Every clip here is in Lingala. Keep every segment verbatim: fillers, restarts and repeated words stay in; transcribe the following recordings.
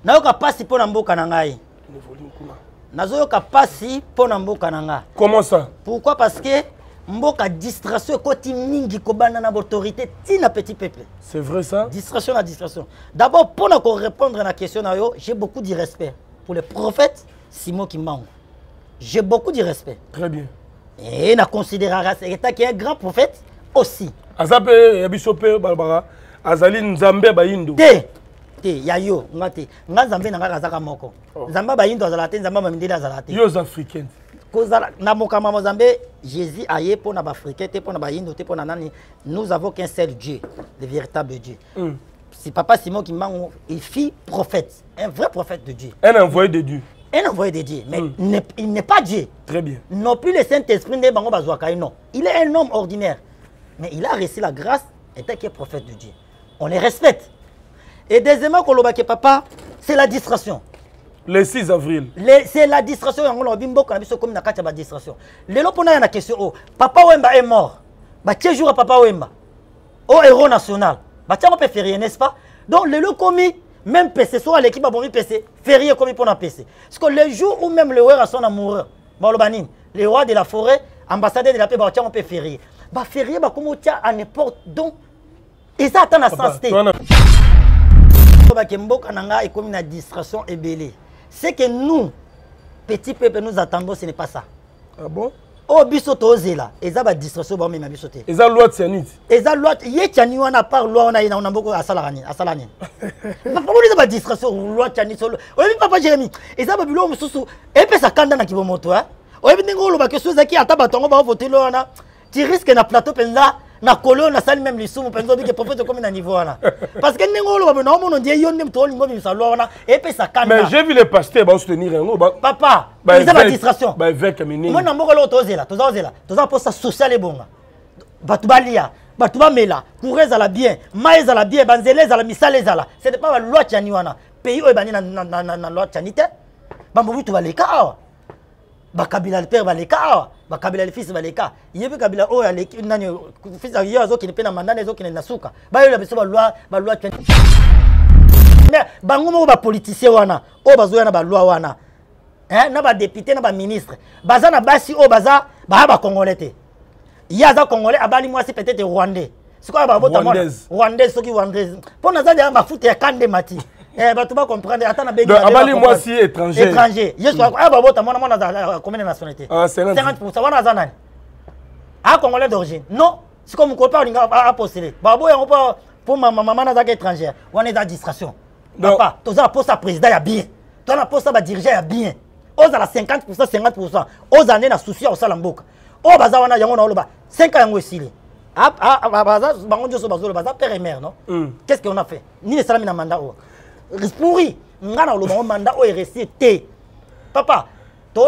nayoka pasi mpo na mboka na ngai nazoyoka pasi mpo na mboka na nga. Comment ça? Pourquoi? Parce que mboka distraction ekoti mingi kobanda na autorité tina petit peuple. C'est vrai ça? Distraction na distraction. D'abord pour na répondre à la question na yo, j'ai beaucoup de respect pour le prophète Simon Kimbangu. J'ai beaucoup de respect. Très bien. Et na considérer état qui est un grand prophète aussi. Azape yabisope Barbara azali nzambe bayindo. Te te ya yo ngate nga nzambe na ngaka zaka moko. Nzamba bayindo azala te nzamba mamindeli azala te. Yo africains. Kozala na mokama Mozambe Jésus aye pour na ba africain te pour na bayindo te pour na nani. Nous avons qu'un seul Dieu, le véritable Dieu. Mm. Si papa Simon Kimbangu est fils prophète, un vrai prophète de Dieu. Un envoyé de Dieu. Un envoyé de Dieu, mais mm. il n'est pas Dieu. Très bien. Non plus le Saint-Esprit de Bango Bazouakaï, non. Il est un homme ordinaire. Mais il a reçu la grâce étant qu'il est prophète de Dieu. On les respecte. Et deuxièmement, Kolobake papa, c'est la distraction. Le six avril. C'est la distraction. On a bimbo quand on a la distraction. Le lot on a une question. Oh, papa Wemba est mort. Bah tiens jour à papa Wemba. Au héros national. Bah tiens on peut férier, n'est-ce pas? Donc le lot commis. Même P C, soit l'équipe a bon P C, férié comme il pour un P C. Parce que le jour où même le roi a son amoureux, le roi de la forêt, ambassadeur de la paix, on peut férier. Bah férié, bah comme on tient à n'importe donc. Et ça attend la sensité. Comme une distraction et belée. C'est que nous, petits peuples, nous attendons, ce n'est pas ça. Ah bon? Oh, bisoto ozela, eza ba distraction ba mema bisoté. Eza loi tsanit. Eza loi ye tchani wana par loi on a ina on a beaucoup asalani, asalani. Papa on eza ba distraction loi tchani solo. Oyebi papa Jérémy, eza ba bilo mususu epe sa kanda na kibomoto hein. Oyebi ndingo lo ba keso zaki ata batongo ba voter lo wana. Tu risques na plateau penza na kolo na sali même lisumu penzo bi que prophète comme na niveau wana. Parce que ndingo lo ba na mo ndie yonde mto lingo bi sa loi wana epe sa kanda. Mais j'ai vu les pasteurs ba soutenir ngo ba papa, eza ba distraction. Ba avec mini. Moi na mboko lo tozela, tozozela. Toza posa social e bonga. Batu balia, batu ba mela, courez à la bien, maïs à la bien, banzelez à la misale à ce n'est pas la loi tchani wana. Pays o bani na na na loi tchanite. Ba mbobu to baleka awa. Ba kabila le père baleka, ba kabila le fils baleka. Yebe kabila o ya le nani fils yo azoki ne pena mandane azoki ne nasuka. Ba yo la biso ba loi ba loi tchani. Mais bango mo ba politicien wana, o bazo na ba loi wana. Hein, na ba député na ba ministre. Baza na basi o baza ba ba congolais te. Yaza congolais abali moi c'est peut-être rwandais. C'est quoi ba bota moi? Rwandais soki rwandais. Pour na za ya ba foot ya kande mati. Eh ba tu vas comprendre attends na bengi. Abali moi si étranger. Étranger. Yeso ah ba bota moi na na combien de nationalité? cinquante pour cent wana za nani? Ah congolais d'origine. Non, c'est comme copain on a postulé. Ba bo ya pas pour ma maman na za étrangère. On est dans distraction. Papa, tu as poste à président ya bien. Tu as poste à dirigeant ya bien. Aux à la cinquante pour cent, cinquante pour cent. Aux années na souci au salamboka. Oh baza wana yango na oloba cinq ans yango esili. Ah ah baza bango joso bazo baza père et mère non? Qu'est-ce qu'on a fait? Ni le salami na mandat o. Pourri, ngana oloba mandat o est resté té. Papa, to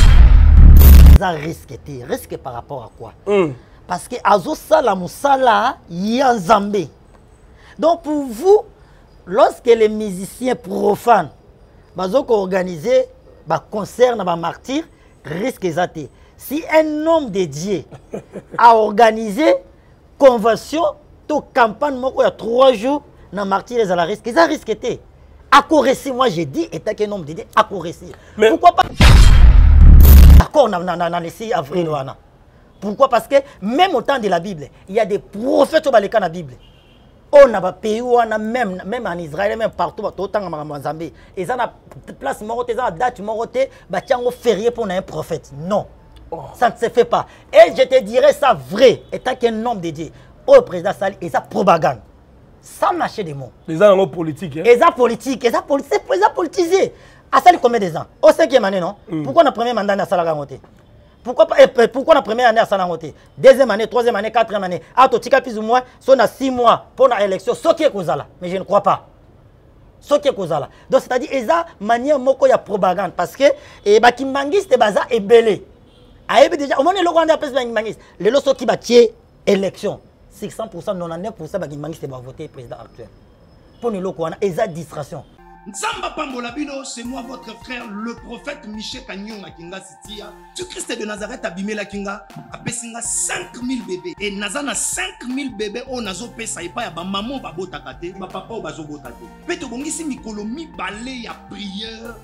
ça risque té, risque par rapport à quoi? Parce que azo sala musala ya nzambe. Donc pour vous lorsque les musiciens profanes bazo organiser ba concert na ba martyr risque zaté. Si un homme de Dieu a organisé convention, to campagne, il y a trois jours, dans martyr les à la risque, ils ont risqué. À Corrécy, moi j'ai dit, étant qu'un homme de Dieu, à Corrécy. Pourquoi pas? D'accord, on a laissé avril. Pourquoi? Parce que même au temps de la Bible, il y a des prophètes dans la Bible. On a pays où on a même même en Israël même partout autant en Zambie. Ils ont la place morote, ils ont la date morote, bah tiens on férié pour un prophète. Non. Oh. Ça ne se fait pas. Et je te dirais ça vrai, étant qu'un homme de Dieu. Au président Sali, et ça propagande. Ça marche des mots. Les gens politiques. Et ça politique, et ça politique, et ça politisé. À Sali combien de ans? Au cinquième année non? Mm. Pourquoi on a premier mandat à Salagangote? Pourquoi pas? Pourquoi la première année à Salagangote? Deuxième année, troisième année, quatrième année. Ah, tu as plus ou moins, on a six mois pour l'élection. Ce qui est causal, mais je ne crois pas. Ce qui est causal. Donc c'est-à-dire, et ça manière moko ya propagande parce que et bah qui mangiste baza est belé. Aïe déjà, au moins le Rwanda appelle ça mangiste. Le loso qui bat élection, six cents pour cent, quatre-vingt-dix-neuf pour cent bah qui mangiste va voter président actuel. Pour nous le Rwanda, et ça distraction. Nzamba Pambolabino, c'est moi votre frère, le prophète Michel Kanyon à Kinga Sitia. Tu Christ de Nazareth abimé la Kinga, a Pessinga cinq mille bébés. Et Nazana cinq mille bébés, on nazo pesa et pas ya ba maman babo takate, ba papa o bazo botate. Peto bongisi mikolo mi balé ya prière.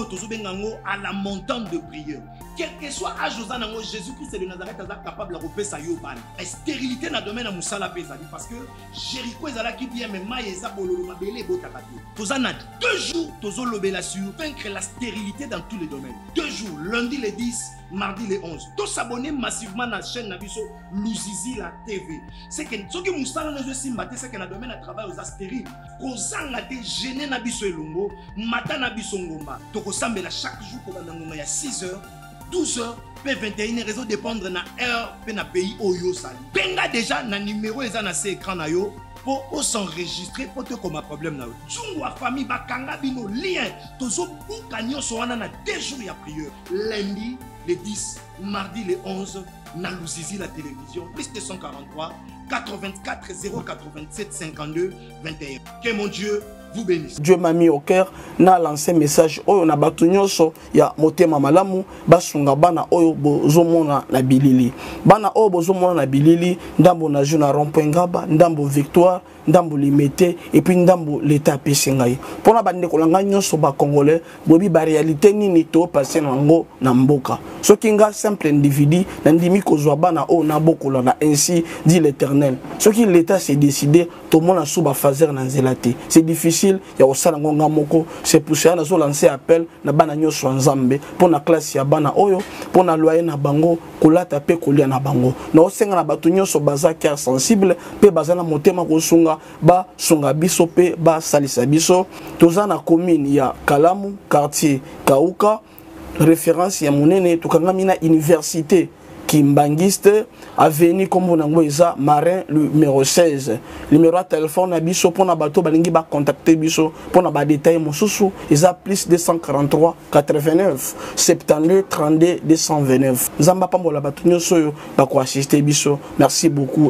À la montante de prière. Quel que soit âge aux Jésus-Christ de Nazareth est capable de repérer sa yoban. La stérilité n'a domaine à Moussala Pesadi parce que Jéricho est là qui vient mais Maïsa Bololo Mabele Botakati. Tozana deux jours Tozo Lobela sur vaincre la stérilité dans tous les domaines. Deux jours, lundi le dix, mardi le onze. Tous s'abonner massivement à la chaîne Nabiso Louzizi la T V. C'est que ce qui Moussala ne se maté c'est que la domaine à travail aux astérile. Kozanga te gêné Nabiso Elongo, Mata Nabiso Ngomba. Tokosambela chaque jour pour il y a six heures, douze heures, P vingt et une raison dépendre na heure, pe na pays Oyo Sali. Benga déjà na numéro et na ces écran na yo pour s'enregistrer pour te comme un problème na yo. Tungwa famille bakanga bino lien tozo bukanyo so wana na deux jours ya prière. Lundi le dix, mardi le onze, na Louzizi la télévision, plus deux cent quarante-trois quatre-vingt-quatre zéro quatre-vingt-sept cinquante-deux vingt et un. Que mon Dieu vous bénisse. Dieu m'a mis au cœur na lancé message oyo na batu nyonso ya motema malamu basunga bana oyo bozomona na bilili bana oyo bozomona na bilili ndambo na juna rond-point Ngaba ndambo Victoire ndambo Limité et puis ndambo l'état pesingai pona bande kolanga nyonso ba congolais bobi ba réalité nini to passer nango na mboka soki nga simple individu na ndimi kozwa bana oyo na bokola na ainsi dit l'Éternel soki l'état s'est décidé to mona suba fazer na nzelate c'est difficile ya osala ngonga moko c'est pour ça na zo lancer appel na bana nyonso nzambe pona classe ya bana oyo pona loyer na bango kolata pe kolia na bango na osenga na batu nyonso baza cœur sensible pe baza na motema kosunga ba sunga biso pe ba salisa biso toza na commune ya Kalamu quartier Kauka référence ya monene tokanga na université Kimbangiste avenue comme on a Marin numéro seize numéro de téléphone biso pour na bato balingi ba contacter biso pour na ba détail mosusu isa plus deux cent quarante-trois quatre-vingt-neuf soixante-douze trente-deux deux cent vingt-neuf nzamba pambola bato nyoso ba ko assister biso merci beaucoup.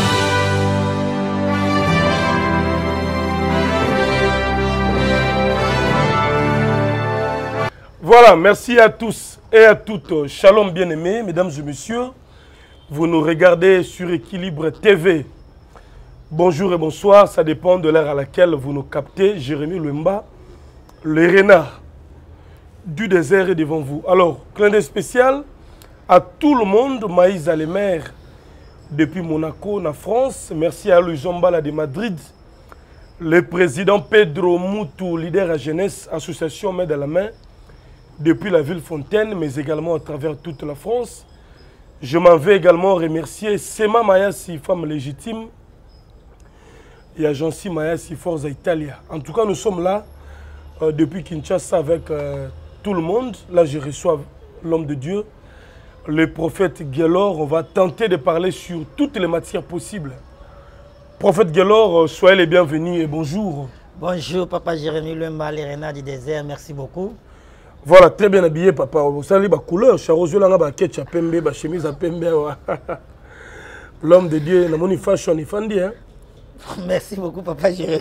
Voilà, merci à tous et à toutes. Shalom bien-aimés, mesdames et messieurs. Vous nous regardez sur Équilibre T V. Bonjour et bonsoir, ça dépend de l'heure à laquelle vous nous captez. Jérémy Lemba, le renard du désert est devant vous. Alors, clin d'œil spécial à tout le monde, Maïs Alemer depuis Monaco, en France. Merci à Louis Zombala de Madrid. Le président Pedro Moutou, leader à jeunesse, association Main à la main, depuis la ville Fontaine, mais également à travers toute la France. Je m'en vais également remercier Sema Mayasi, femme légitime, et Agency Mayasi, Forza Italia. En tout cas, nous sommes là euh, depuis Kinshasa avec euh, tout le monde. Là, je reçois l'homme de Dieu, le prophète Guélor. On va tenter de parler sur toutes les matières possibles. Prophète Guélor, soyez les bienvenus et bonjour. Bonjour, Papa Jérémy Lemba, les renards du désert, merci beaucoup. Voilà, très bien habillé, papa. Vous savez, la couleur, charosio langa ba ketchup pembe, ba chemise à pembe. L'homme de Dieu, na moni fashion, il fandi hein. Merci beaucoup, Papa Jérémy.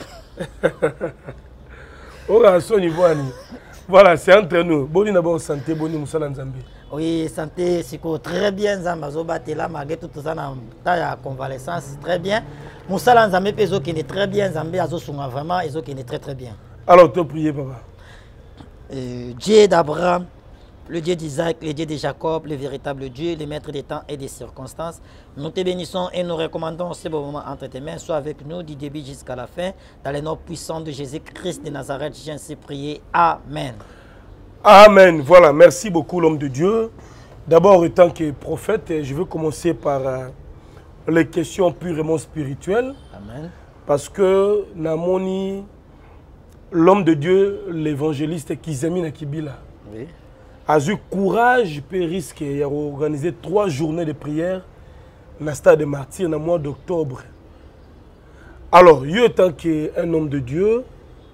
Voilà, c'est entre nous. Bonne bonne santé, bonne musala nzambe. Oui, santé, c'est très bien, Zambazoba là, malgré tout ça, dans la convalescence, très bien. Musala nzambe peso qui est très bien, Zambé azo sunga vraiment, ils qui est très très bien. Alors, te priez, papa. Euh, Dieu d'Abraham, le Dieu d'Isaac, le Dieu de Jacob, le véritable Dieu, le maître des temps et des circonstances. Nous te bénissons et nous recommandons ce bon moment entre tes mains. Sois avec nous du début jusqu'à la fin. Dans les noms puissants de Jésus-Christ de Nazareth, j'ai ainsi prié. Amen. Amen. Voilà, merci beaucoup l'homme de Dieu. D'abord, en tant que prophète, je veux commencer par euh, les questions purement spirituelles. Amen. Parce que Namoni, l'homme de Dieu, l'évangéliste Kizami Nakibila, oui, a eu courage et risque d'organiser trois journées de prière dans le stade de martyrs dans le mois d'octobre. Alors, il tant qu'un homme de Dieu,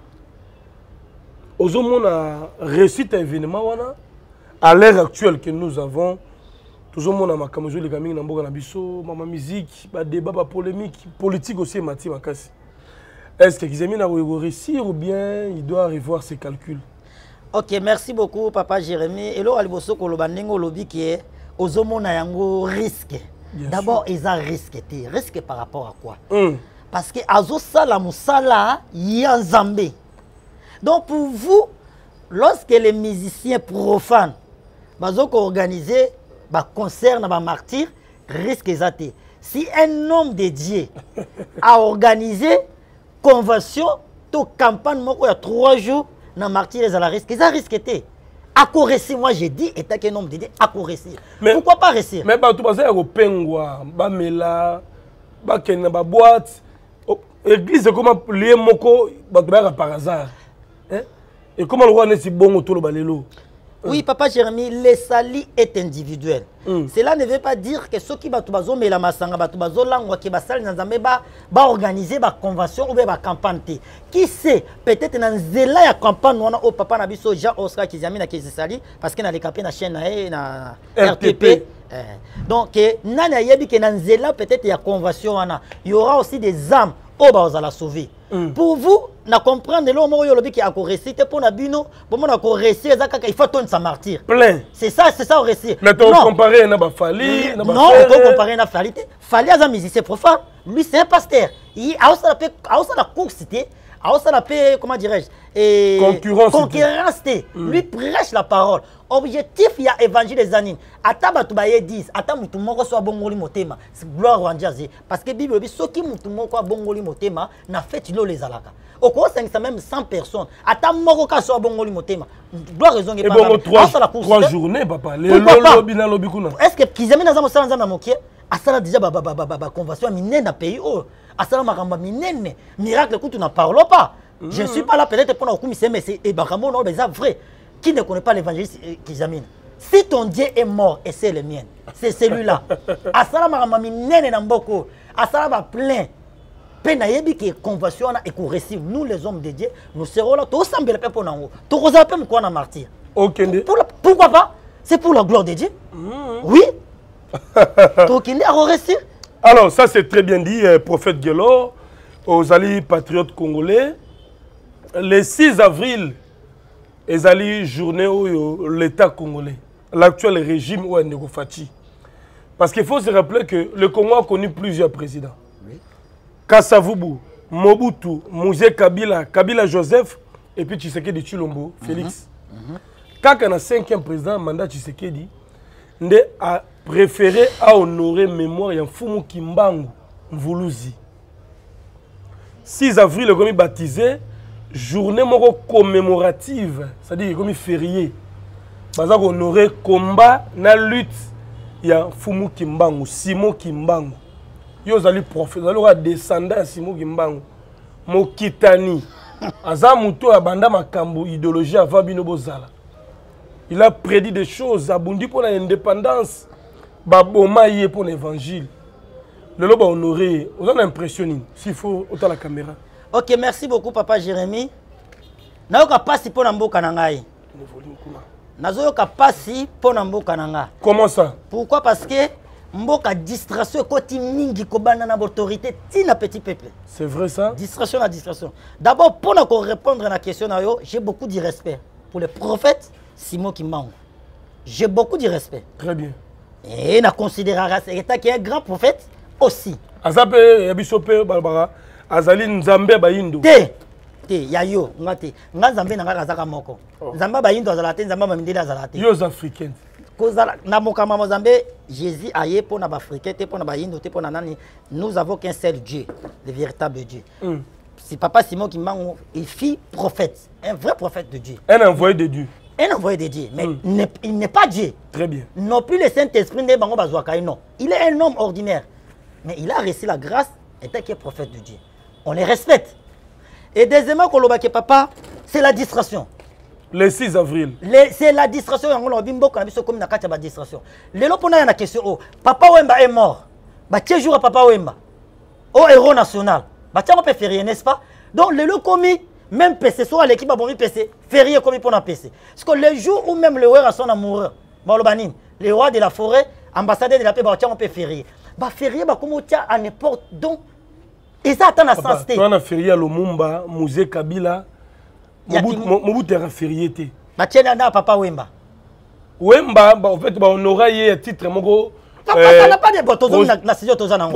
aux hommes a réussi un événement à l'ère actuelle que nous avons. Tout le monde a makamouzo les gamins n'amboka na biso, mama musique, ba débat, ba polémique, politique aussi mati makasi. Est-ce que Kizemina va réussir ou bien il doit revoir ses calculs? Ok, merci beaucoup, Papa Jérémy. Et là, Aliboso Kolobanengo Lobby qui est aux hommes yango risque. D'abord, ils ont risqué. Risque par rapport à quoi? mm. Parce que Azo Sala Moussala Yanzambe. Donc, pour vous, lorsque les musiciens profanes ont organisé un concert dans un martyr, risque exacté. Si un homme dédié a organisé convention, to campagne, il y a trois jours, dans martyr, ils ont risque. Ils ont risqué. À Corrécy, moi j'ai dit, étant qu'un homme dédié, à Corrécy. Pourquoi pas réussir? Mais tu penses à Pengwa, Bamela, Bakena, boîte, l'église, comment lier Moko, par hasard. Et comment le roi n'est si bon autour de Balélo? Oui, Papa Jérémy, le sali est individuel. Mm. Cela ne veut pas dire que ceux qui ont mais la massanga, batubazo langwa qui basal n'azambe ba ba organiser ba convention ou ba campagne. Qui sait peut-être dans zela ya campagne on a au papa nabiso Jean Oscar Kizami na Kizisali parce que na les capé na chaîne na R T P. Eh. Donc nana yebi que dans zela peut-être il y a convention on il y aura aussi des âmes au ba la sauver. Mm. Pour vous, na comprendre l'homme qui qui a récité pour na bino, pour moi na réciter il faut ton sa martyr. Plein. C'est ça, c'est ça au récit. Mais tu comparer na ba Fali, na ba non, on peut comparer na Fali. Fali a un musicien profane, lui c'est un pasteur. Il a aussi la a aussi la course a aussi la comment dirais-je et concurrence. Concurrence. Mm. Lui prêche la parole. Objectif il y a évangile des années. Ata batu baye dix, ata mutu moko so bongoli motema. Gloire wanjazi parce que Bible dit soki mutu moko bongoli motema na fête lo les alaka. Au cours cinq cents même cent personnes. Ata moko ka so bongoli motema. Gloire raison et bon trois trois journées papa. Le lobby na lobby kuna. Est-ce que kizami na zamu sala mokie asala déjà ba ba ba ba convention minene na pays oh. Asala makamba minene. Miracle écoute tu n'en parlons pas. Mm. Je ne suis pas là peut-être pour nous commisser mais c'est Ibrahimo non mais ça vrai. Qui ne connaît pas l'évangéliste Kizamine? Si ton Dieu est mort et c'est le mien, c'est celui-là. Asala maramami nene namboko, asala va plein. Penayebi qui est convention et qu'on récit. Nous les hommes de Dieu, nous serons là. Tout semble le peuple en haut. Tout rosa peu quoi na martyr. Ok. Pourquoi pas? C'est pour la gloire de Dieu. Mm. Oui. Tout qui a récit. Alors ça c'est très bien dit, euh, prophète Guelo, aux alliés patriotes congolais. Le six avril. Ezali journée où l'État congolais, l'actuel régime où est Fati. Parce qu'il faut se rappeler que le Congo a connu plusieurs présidents. Oui. Kassavubu, Mobutu, Mouzé Kabila, Kabila Joseph, et puis Tshisekedi Tshilombo, Félix. Mm -hmm. Quand on a cinquième président, mandat Tshisekedi, Nde a préféré à honorer mémoire de Fumu Kimbangu, Mvuluzi. six avril, le baptisé. Journée commémorative, c'est-à-dire comme férié. Parce qu'on honorer combat na lutte il y a Fumu Kimbangu, Simo Kimbangu. Yo zali prophète, zali descendant Simo Kimbangu. Mokitani. Aza muto abanda makambo idéologie avant bino bozala. Il a prédit des choses abundi pour l'indépendance, baboma yé pour l'évangile. Le loba honoré, on a impressionné s'il faut autant la caméra. Ok, merci beaucoup, Papa Jérémy. Nayoka pasi po na mboka na ngai. Nazoyoka pasi po na mboka na nga. Comment ça? Pourquoi? Parce que mboka distraction koti mingi kobana na autorité tina petit peuple. C'est vrai ça? Distraction à distraction. D'abord pour na ko répondre à la question na yo, j'ai beaucoup de respect pour le prophète Simo Kimbangu. J'ai beaucoup de respect. Très bien. Et na considérer c'est qui est un grand prophète aussi. Azape yabisope Barbara. Azali Nzambe Bayindo. Te, te, yayo, ngate. Nga Nzambe nanga razaka moko. Nzamba Bayindo azalate, Nzamba Mamindele azalate. Yos africains. Kozala na mokama Mozambe, Jésus aye pour na Africain, te pour na Bayindo, te pour na nani. Nous avons qu'un seul Dieu, le véritable Dieu. Mm. Si Papa Simon Kimbangu est fils prophète, un vrai prophète de Dieu. Un envoyé de Dieu. Un envoyé de Dieu, mais mm. il n'est pas Dieu. Très bien. Non plus le Saint-Esprit ne bango bazwaka non. Il est un homme ordinaire, mais il a reçu la grâce étant qu'il est prophète de Dieu. On les respecte. Et deuxièmement, papa, c'est la distraction. Le six avril. C'est la distraction. Comme la distraction. Le lot pour la question. Oh, Papa Wemba est mort. Bah, quel jour Papa Wemba? Oh, héros national. Bah, tiens, on peut férier, n'est-ce pas? Donc, le lot commis, même P C, soit l'équipe a bon P C, férié commis pour la P C. Parce que le jour où même le roi a son amoureux, le roi de la forêt, ambassadeur de la paix, bah, tiens, on peut férier. Bah, férier, bah, comme on tient à n'importe donc. Et ça attend la sens. Tu as férié à Lumumba, musée Kabila. Mobutu a férié. Bah tiens na papa Wemba. Wemba, en fait, on aura un titre moko. Papa n'a pas de botos na na studio tozana.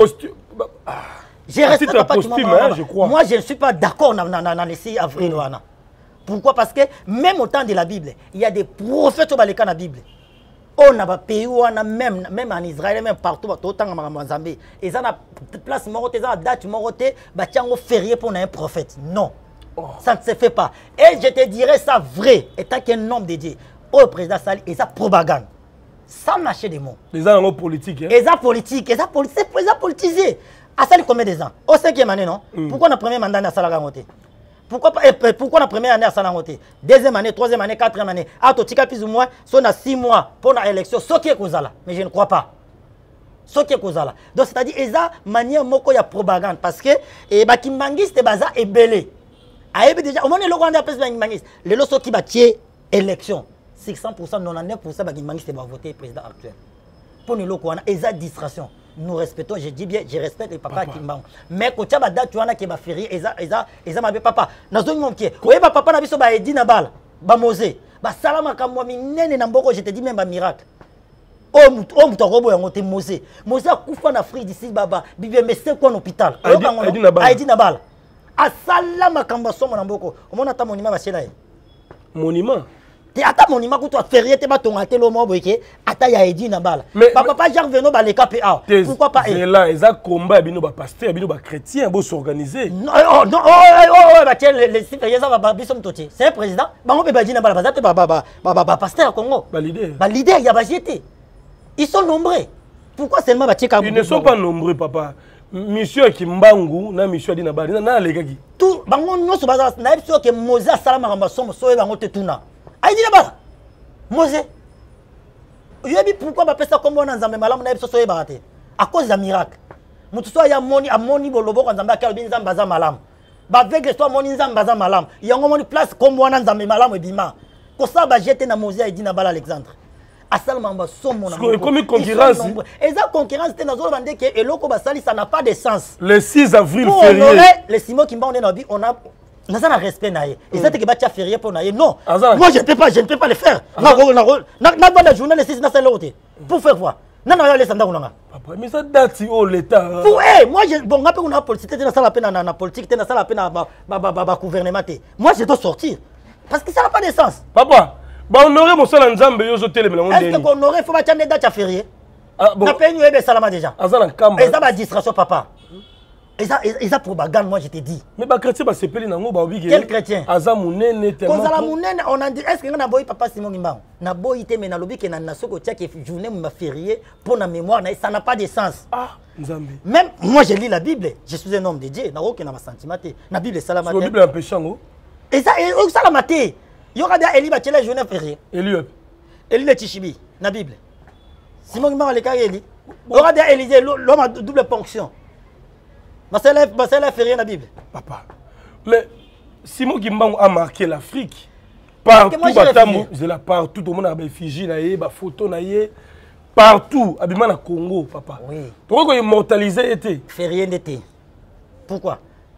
J'ai respecté papa je crois. Moi je ne suis pas d'accord na na na le six avril wana. Pourquoi? Parce que même au temps de la Bible, il y a des prophètes au balika na Bible. On a pays même même en Israël même partout autant en Zambie. Ils ont la place moroté, ils ont la date moroté, bah tiens on férié pour un prophète. Non. Oh. Ça ne se fait pas. Et je te dirais ça vrai, étant qu'un homme de Dieu. Au président Sali, et ça propagande. Sans mâcher des mots. Les gens politiques. Et ça politique, et ça politique, et ça politisé. À Sali combien de ans? Au cinquième année, non? Mm. Pourquoi on a premier mandat à Salagangote? Pourquoi pourquoi la première année à Salagangote? Deuxième année, troisième année, quatrième année. Ah, tu as plus ou moins, si on a six mois pour l'élection, ce qui est causal. Mais je ne crois pas. Ce qui est causal. Donc c'est-à-dire, et ça, manière moko ya propagande. Parce que, et bah, Kimbangis, c'est baza et belé. Ah, déjà, au moment où le Rwanda a fait Kimbangis, le lot qui va tuer élection. six cents pour cent, quatre-vingt-dix pour cent de voter le président actuel. Pour nous, il y a distraction. Nous respectons, je dis bien, je respecte le papa qui m'a. Mais quand tu as date, tu as qui va faire, et ça, et ça, et ça m'a dit papa. Dans un moment qui est, oui, papa n'a pas dit ça, Edi Nabal, Bamosé, Salama Kamwami, Nene Namboko, je te dis même un miracle. Oh, oh, tu as robo et Mosé. Mosé a coupé en Afrique d'ici, Baba, Bibé, mais c'est quoi un hôpital? Edi Nabal. A Salama Kambaso, mon Namboko. Au moins, on a monument, monument. Ata monument que tu as férié, tu as ton atelier au moment où ata ya Edi Nabal. Mais papa Jacques Veno ba le K P A. Pourquoi pas? C'est là, ils ont combat bino ba pasteur, bino ba chrétien, bo s'organiser. Non, oh non, oh oh bah tiens les citoyens ça va bisom toti. C'est un président. Ba on peut ba Edi Nabal ba ba ba ba ba pasteur au Congo. Ba leader. Ba leader ya ba jeté. Ils sont nombreux. Pourquoi seulement ba tcheka? Ils ne sont pas nombreux papa. Monsieur Kimbangu na monsieur Edi Nabal na les gars qui. Tout bango nyonso ba na biso ke Moses salama kamba somo so e bango te tuna. Aïdi là-bas, Mosé. Je dis pourquoi je fais ça comme on a un malam, à cause d'un miracle. Moutousso ya moni a moni bolobo quand zamba kalbin zamba za malam. Ba avec l'histoire moni zamba za malam. Il y a un place comme on a un zamba malam et bima. Comme ça ba jeter na Mosé Aïdi na bal Alexandre. À Salma ba somme mon. Comme une concurrence. Et ça concurrence c'était dans zone bande que eloko ba sali ça n'a pas de sens. Le six avril férié. Les Simon qui m'ont donné on a nous avons un respect naïe. Et ça, tu as férié pour naïe. Non. Moi, je ne peux pas, je ne peux pas le faire. Je n'ai pas de journée, les dans l'autre. Pour faire quoi? Non, non, les sandales. Papa, mais ça date au l'État. Moi, je bon, après, on a politique, tu as la peine à la politique, tu as la peine à la gouvernement. Moi, je dois sortir. Parce que ça n'a pas de sens. Papa, on aurait mon seul ensemble, yo télé, mais on est-ce qu'on aurait, il faut mettre des dates à férié. On a payé une salama déjà. Et ça va distraction, papa. Et ça, et ça propagande, moi je te dis. Mais les chrétiens, c'est pas les Quel chrétien? Azamounene, tellement. On a dit, est-ce que on a boy papa Simon Gimba? Na boy te mais na lobby que na na soko tia que journée m'a férié pour la mémoire, ça n'a pas de sens. Ah, Nzambi. Même moi je lis la Bible, je suis un homme de Dieu, na aucun ma sentiment. La Bible c'est la matin. La Bible est un péchant. Et ça, et ça la matin. Il y aura des Eli Bachela journée férié. Eli. Eli le Tishibi, la Bible. Simon Gimba le cas Eli. Il y aura des Élisée, l'homme a double ponction. C'est la fait rien dans la Bible. Papa. Mais Simon Kimbangu a marqué l'Afrique. Partout, je la partout, tout le monde a des Fiji, des photos, partout. Abima na Congo, papa. Oui. Tu vois qu'on immortalisé été. Fait rien d'été. Pourquoi?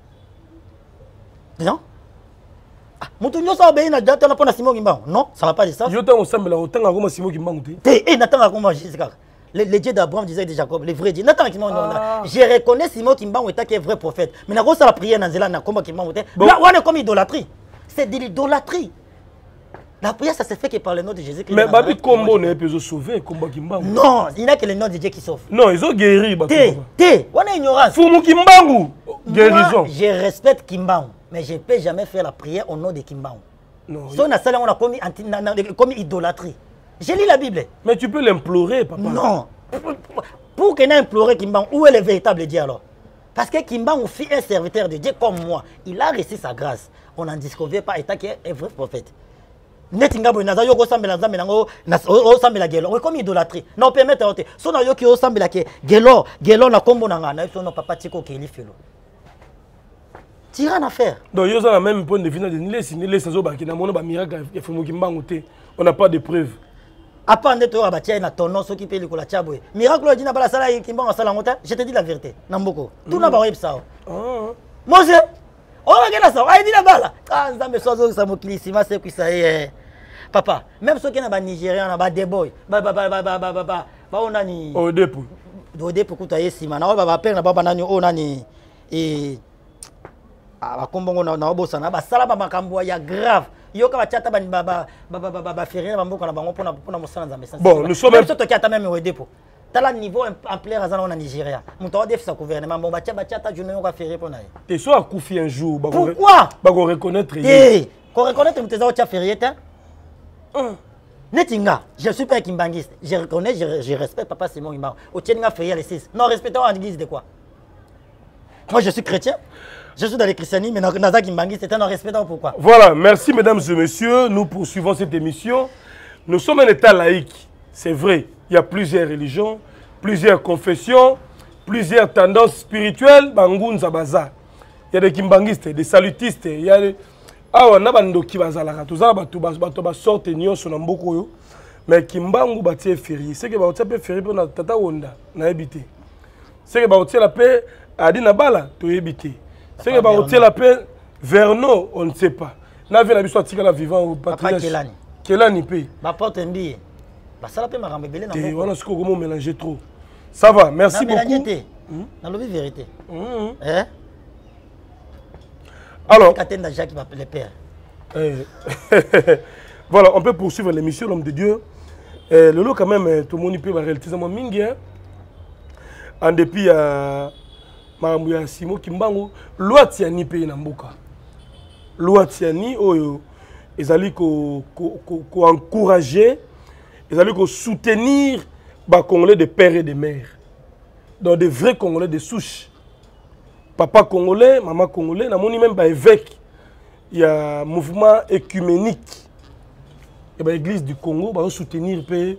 Non? Moutounyo ça obéit na date on a pas Simon Kimbangu. Non, ça n'a pas de sens. Yo t'en ensemble là, autant comme Simon Kimbangu. Té, eh n'attends comment Jessica. Les, les dieux d'Abraham disaient de Jacob, les vrais dieux. Nathan qui ah. Je reconnais Simon Kimbangu est un vrai prophète. Mais la la prière dans Zélande, comment Kimbangu était. Là, on est comme idolâtrie. C'est de l'idolâtrie. La prière, ça se fait que par le nom de Jésus. Mais Babi Combo n'est pas sauvé, combat Kimbangu. Non, il n'y a que le nom de Dieu qui sauve. Non, ils ont guéri. Té, té, on est ignorant. Fumu Kimbangu, guérison. Moi, je respecte Kimbangu, mais je ne peux jamais faire la prière au nom de Kimbangu. Non. Si on a ça, on a commis, commis idolâtrie. J'ai lu la Bible. Mais tu peux l'implorer, papa. Non. Pour qu'il ait imploré Kimbangu, où est le véritable Dieu alors? Parce que Kimbangu fut un serviteur de Dieu comme moi. Il a reçu sa grâce. On n'en disconvient pas étant qu'il est un vrai prophète. Netingabo naza yo ko sambela nzambe nango na o sambela gelo. O comme idolâtrie. Na permettre ote. So na yo ki o sambela ke gelo, gelo na kombo na ngana, so no papa tiko ke lifelo. Tira en affaire. Donc yo ça la même point de vue de Nile, si Nile sazo ba ki na mono ba miracle ya fumu Kimbangu te. On n'a pas de preuves. Après, on a bâti un tonneau qui peut le tchaboué. Miracle, dit n'a pas la salle qui m'a la ngota. Je te dis la vérité. Namboko. Tout n'a pas eu ça. Mose, on va regarder ça, on va dire là-bas. Ah, ça me soit ça mon climat, c'est que ça y est. Papa, même ceux qui sont Nigériens, on a des boys. Bah, bah, bah, bah, bah, bah, bah, bah, on a ni. Au dépôt. Au dépôt, quand tu as ici, maintenant, on va perdre, on a ni. Et. Ah, comme on a un boss, on a ça là, bah, il y a grave. Yo ka chata ba ba ba ba ba ba ferrer ba mboko na bango pona pona mosala nzambe ça. Bon, nous sommes même surtout qui a même au dépôt. Tala niveau en plaire à en Nigeria. Mon temps défi sa gouvernement bon ba tia ba chata journée on va ferrer pona. T'es soit à Koufi un jour ba pourquoi ba go reconnaître. Eh, ko reconnaître que tes autres ferrer ta. Netinga, je suis pas kimbangiste. Je reconnais, je, je respecte papa Simon Imao. Au tienga ferrer les six. Non, respectons en église de quoi? Moi je suis chrétien. Je suis dans les christianismes, mais Naza Kimbangi, c'est un non-respectant. Pourquoi? Voilà, merci mesdames et messieurs. Nous poursuivons cette émission. Nous sommes un État laïque. C'est vrai, il y a plusieurs religions, plusieurs confessions, plusieurs tendances spirituelles. Bangoun Zabaza. Il y a des kimbangistes, des salutistes. Il y a des. Ah, on a des qui bazalaka. Tout ça, on va sortir de sur Nambokoyo. Mais Kimbangu bâti férié. C'est que bâti peut férié pour notre tata Wonda. Na habité. C'est que bâti la paix a dit Nabala, tu habité. C'est que bah, la paix, Verno, on ne sait pas. N'a vu la vie sortir la vivant au patriarche. Kelani. Kelani paye. Ma porte un billet. Bah ça la paix m'a rembellé dans mon. Voilà ce qu'on comment mélanger trop. Ça va, merci beaucoup. Dans la vérité. Hein? Alors. Catène Jacques qui m'appelle le père. Voilà, on peut poursuivre l'émission L'Homme de Dieu. Le lot quand même, tout le monde peut réaliser mon mingi. En dépit à Maramouya Simo Kimbangu, loi tiani pays na mboka. Loi tiani oyo ezali ko ko encourager, ezali ko soutenir ba Congolais de père et de mère. Donc des vrais Congolais de souche. Papa congolais, maman congolais, na moni même ba évêque. Il y a un mouvement écuménique. Et ba église du Congo ba soutenir pe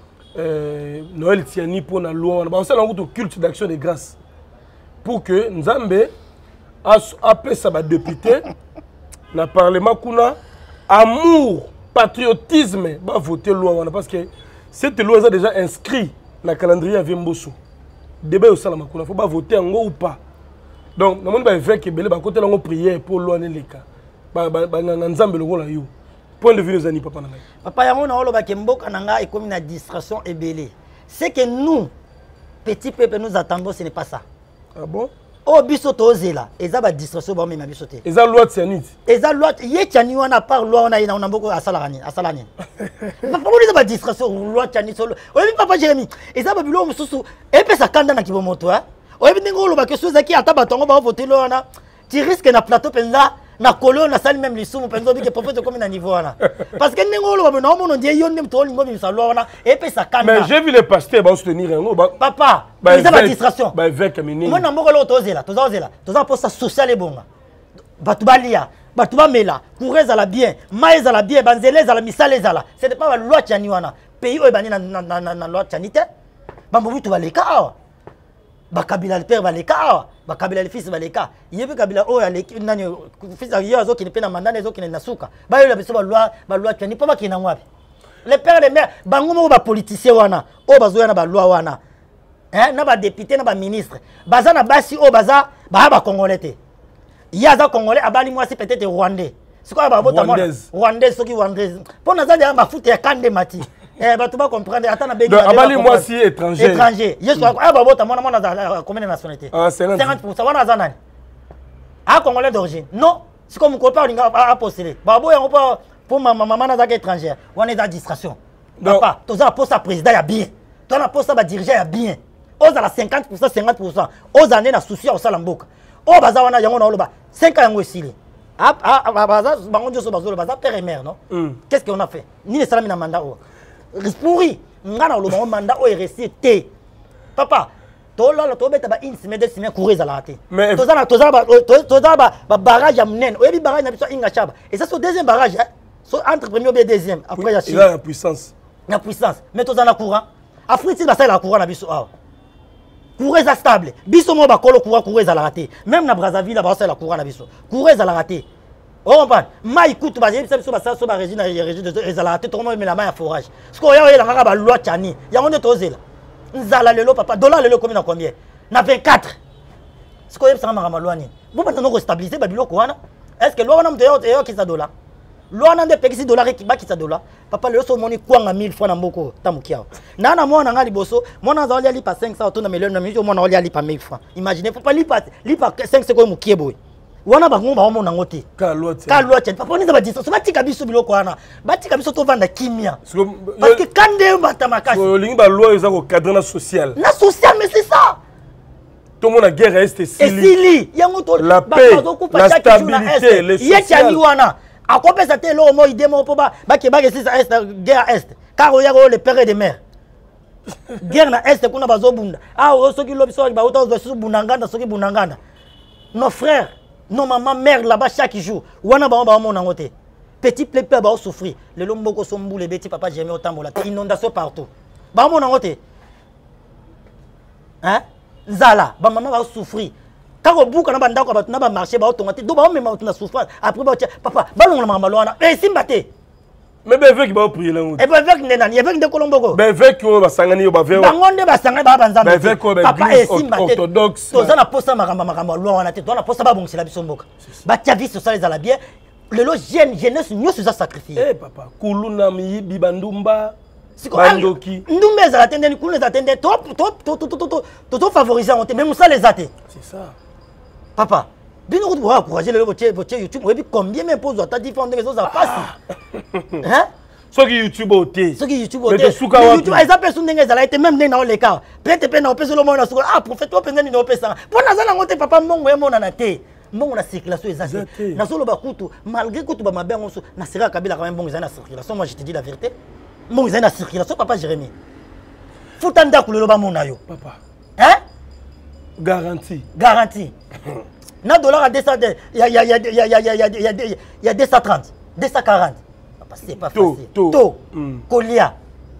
euh, Noël tiani pour la loi, ba ça le culte d'action de grâce. Pour que Nzambe appelle ça député dans le Parlement kuna amour, patriotisme va voter loi parce que cette loi est déjà inscrit dans le calendrier à Vemboso. Débat au salama kuna faut pas voter en ou pas. Donc nous avons fait que belé ba côté la prière pour loi neleka. Ba ba Nzambe le gola yo. Point de vue nos amis papa na. Papa yango na oloba ke mboka nanga et comme une distraction et belé. C'est que nous petits peuples nous attendons ce n'est pas ça. Ah bon? Oh, biso tozela. Eza ba distraction ba mema biso te. Eza loi tianit. Eza loi ye tiani wana par loi wana ina mboko asalani, asalani. Papa mo eza ba distraction loi tiani solo. Oyebi papa Jérémy, eza ba bilo mususu epesa kanda na kibomoto hein. Oyebi ndingo lo ba ke soza ki ata batongo ba voter loi wana. Tu risques na plateau penza na kolo na sali même lisumu penza bi ke prophète comme na niveau wana. Parce que ndingo lo ba na mo ndie yo ndem to lingo bi sa loi wana epesa kanda. Mais j'ai vu les pasteurs ba soutenir ngo ba papa, eza ba distraction. Ba évêque mini. Moi na mboko lo tozela, tozozela. Toza posa social e bonga. Batu balia, batu ba mela, coureza la bien, maïza la bien, banzeleza la misaleza la. Ce n'est pas la loi tiani wana. Pays o bani na na na loi tianité. Ba mbobu to baleka awa. Ba kabila le père baleka awa. Ba kabila le fils baleka. Yebe kabila o ya le nani fils ya azo ki ne pena mandane zo ki ne nasuka. Ba yo la biso ba loi ba loi tiani pa ba ki na ngwapi. Les pères et les mères, bango mo ba politicien wana, o bazo na ba loi wana. Hein, na ba député na ba ministre. Baza na basi o baza ba ba congolais te. Yaza congolais abali moi si peut-être rwandais. C'est quoi ba bota moi? Rwandais soki rwandais. Pour na za ya ba foot ya kande mati. Eh ba tu vas comprendre ata na begi. Abali moi si étranger. Étranger. Yeso ah ba bota moi na za combien de nationalité? Ah cinquante pour cent wana za nani? Ah congolais d'origine. Non, c'est comme copain on a postulé. Ba bo on pas pour ma maman na za étrangère. On est dans distraction. Papa, tu as poste président ya bien. Tu as poste ba dirigeant ya bien. Oza la cinquante pour cent cinquante pour cent. Oza ne na souci au salamboka. O baza wana yango na oloba cinq ans yango esili. Ah ah baza bango njoso bazolo baza père et mère non? Qu'est-ce qu'on a fait? Ni le salami na mandat o. Pourri, ngana oloba o mandat o est resté té. Papa, to lolo to beta ba une semaine deux semaines courir za la raté. To za na to za ba to za ba barrage ya mnen. O yebi barrage na biso inga chaba. Et ça c'est le deuxième barrage hein. So entre premier et deuxième après ya Chine. Il a la puissance. La puissance. Mais to za na courant. Afrique ti ba ça la courant na biso awa. Courez à stable. Biso mo ba kolo courant courez à la raté. Même na Brazzaville ba ça la courant na biso. Courez à la raté. Oh comprendre. Ma écoute ba biso biso ba ça so ba régime na régime de à la raté to mo me la main à forage. Ce ko ya la ngaka ba loi tchani. Ya on est tozela. Nzala lelo papa dollar lelo combien na combien? Na vingt-quatre. siko yebisa makambo loi nini bo banda noko stabiliser ba biloko wana est-ce que loi wana mto yo kisa dollar loi na nde pekisi dollar ba kisa dollar papa le so moni kwanga mille fois na mboko tamukiao na na mwana nga liboso mwana za oli ali pa cinq cents auto na million na million mwana oli ali pa mille francs imaginez faut pas li pa li pa cinq cents ko mukie boy wana bango ba mona ngote ka loi ka loi tient papa ni za ba distance ba tika biso biloko wana ba tika biso to vanda kimia parce que kande mbata makasi so lingi ba loi eza ko cadre na social na social mais c'est ça tout le monde a guerre est et sili yango to la paix la stabilité les social wana akopesa te lo mo idemo po ba ba ke ba ke sisa est guerre est car oya ko le père de mer guerre na est kuna bazo bunda ah o soki lobi so ba uta zo bunanganda soki bunanganda nos frères nos mamans mères là-bas chaque jour wana ba ba mona ngote petit peuple ba souffrir le lomboko sombu le beti papa jamais autant bola inondation partout ba mona ngote hein zala ba maman va souffrir quand on bouge na banda ko ba na ba marché ba otonga te do ba même na souffrance après ba papa ba longa mama lwana e simbate mais ben veut qu'il va prier là et ben veut que nani veut que kolomboko ben veut que ba sangani ba veut ba ngonde ba sangani ba banzambe ben veut que papa e simbate orthodoxe to za na posa makamba makamba lwana te to na posa ba bongisa biso mboka ba tia vie sociale za la bien le lo jeune jeunesse nyoso za sacrifier eh papa kuluna mi bibandumba bandoki ndumbe za tende ni kuluna za tende to to to to to to favoriser on te même ça les athées c'est ça papa bino ko ba encourager le boche boche YouTube et puis combien même pose ta différentes choses à passer hein ce qui YouTube oté ce qui YouTube oté YouTube ils appellent son ndenge za la été même dans le cas peut-être pe na opesa le monde na suko ah prophète toi penza ni na opesa pona za na ngote papa mongo ye mona na te mongo na circulation ezate na solo ba kutu malgré kutu ba mabengo so na sera kabila quand même bongo za na circulation moi je te dis la vérité mongo za na circulation papa Jérémie futanda kulelo ba mona yo papa hein garantie garantie na dollar à deux cents il y a il y a il y a il y a il y a il y a deux cent trente deux cent quarante papa c'est pas facile to colia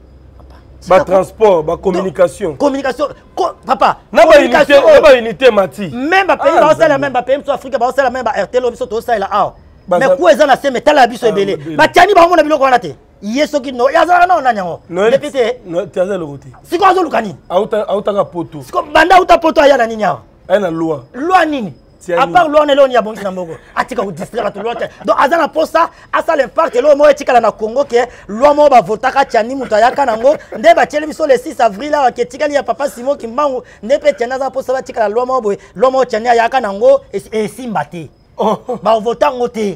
ba transport ba communication communication papa na ba unité na ba unité mati même ba pays ba ça même ba pays sur Afrique ba ça même ba R T L biso to ça là ah mais quoi eza na seme tala biso ebele ba tiani ba mona biloko wana te yeso ki no yazala na onanya député no tiaza le route siko azo lukani auta auta ka poto siko banda auta poto aya na nini awa ana loi loi nini à part loi on est là on y a bon kinamboko atika ko distraire to loi donc azana posa asa l'impact lo mo etika na Congo ke loi mo ba votaka tiani muta yaka nango nde ba tieli biso le six avril là ke tikali ya papa Simon Kimbangu ne pe tiana za posa ba tika loi mo boy loi mo tiani yaka nango et simbate ba votango te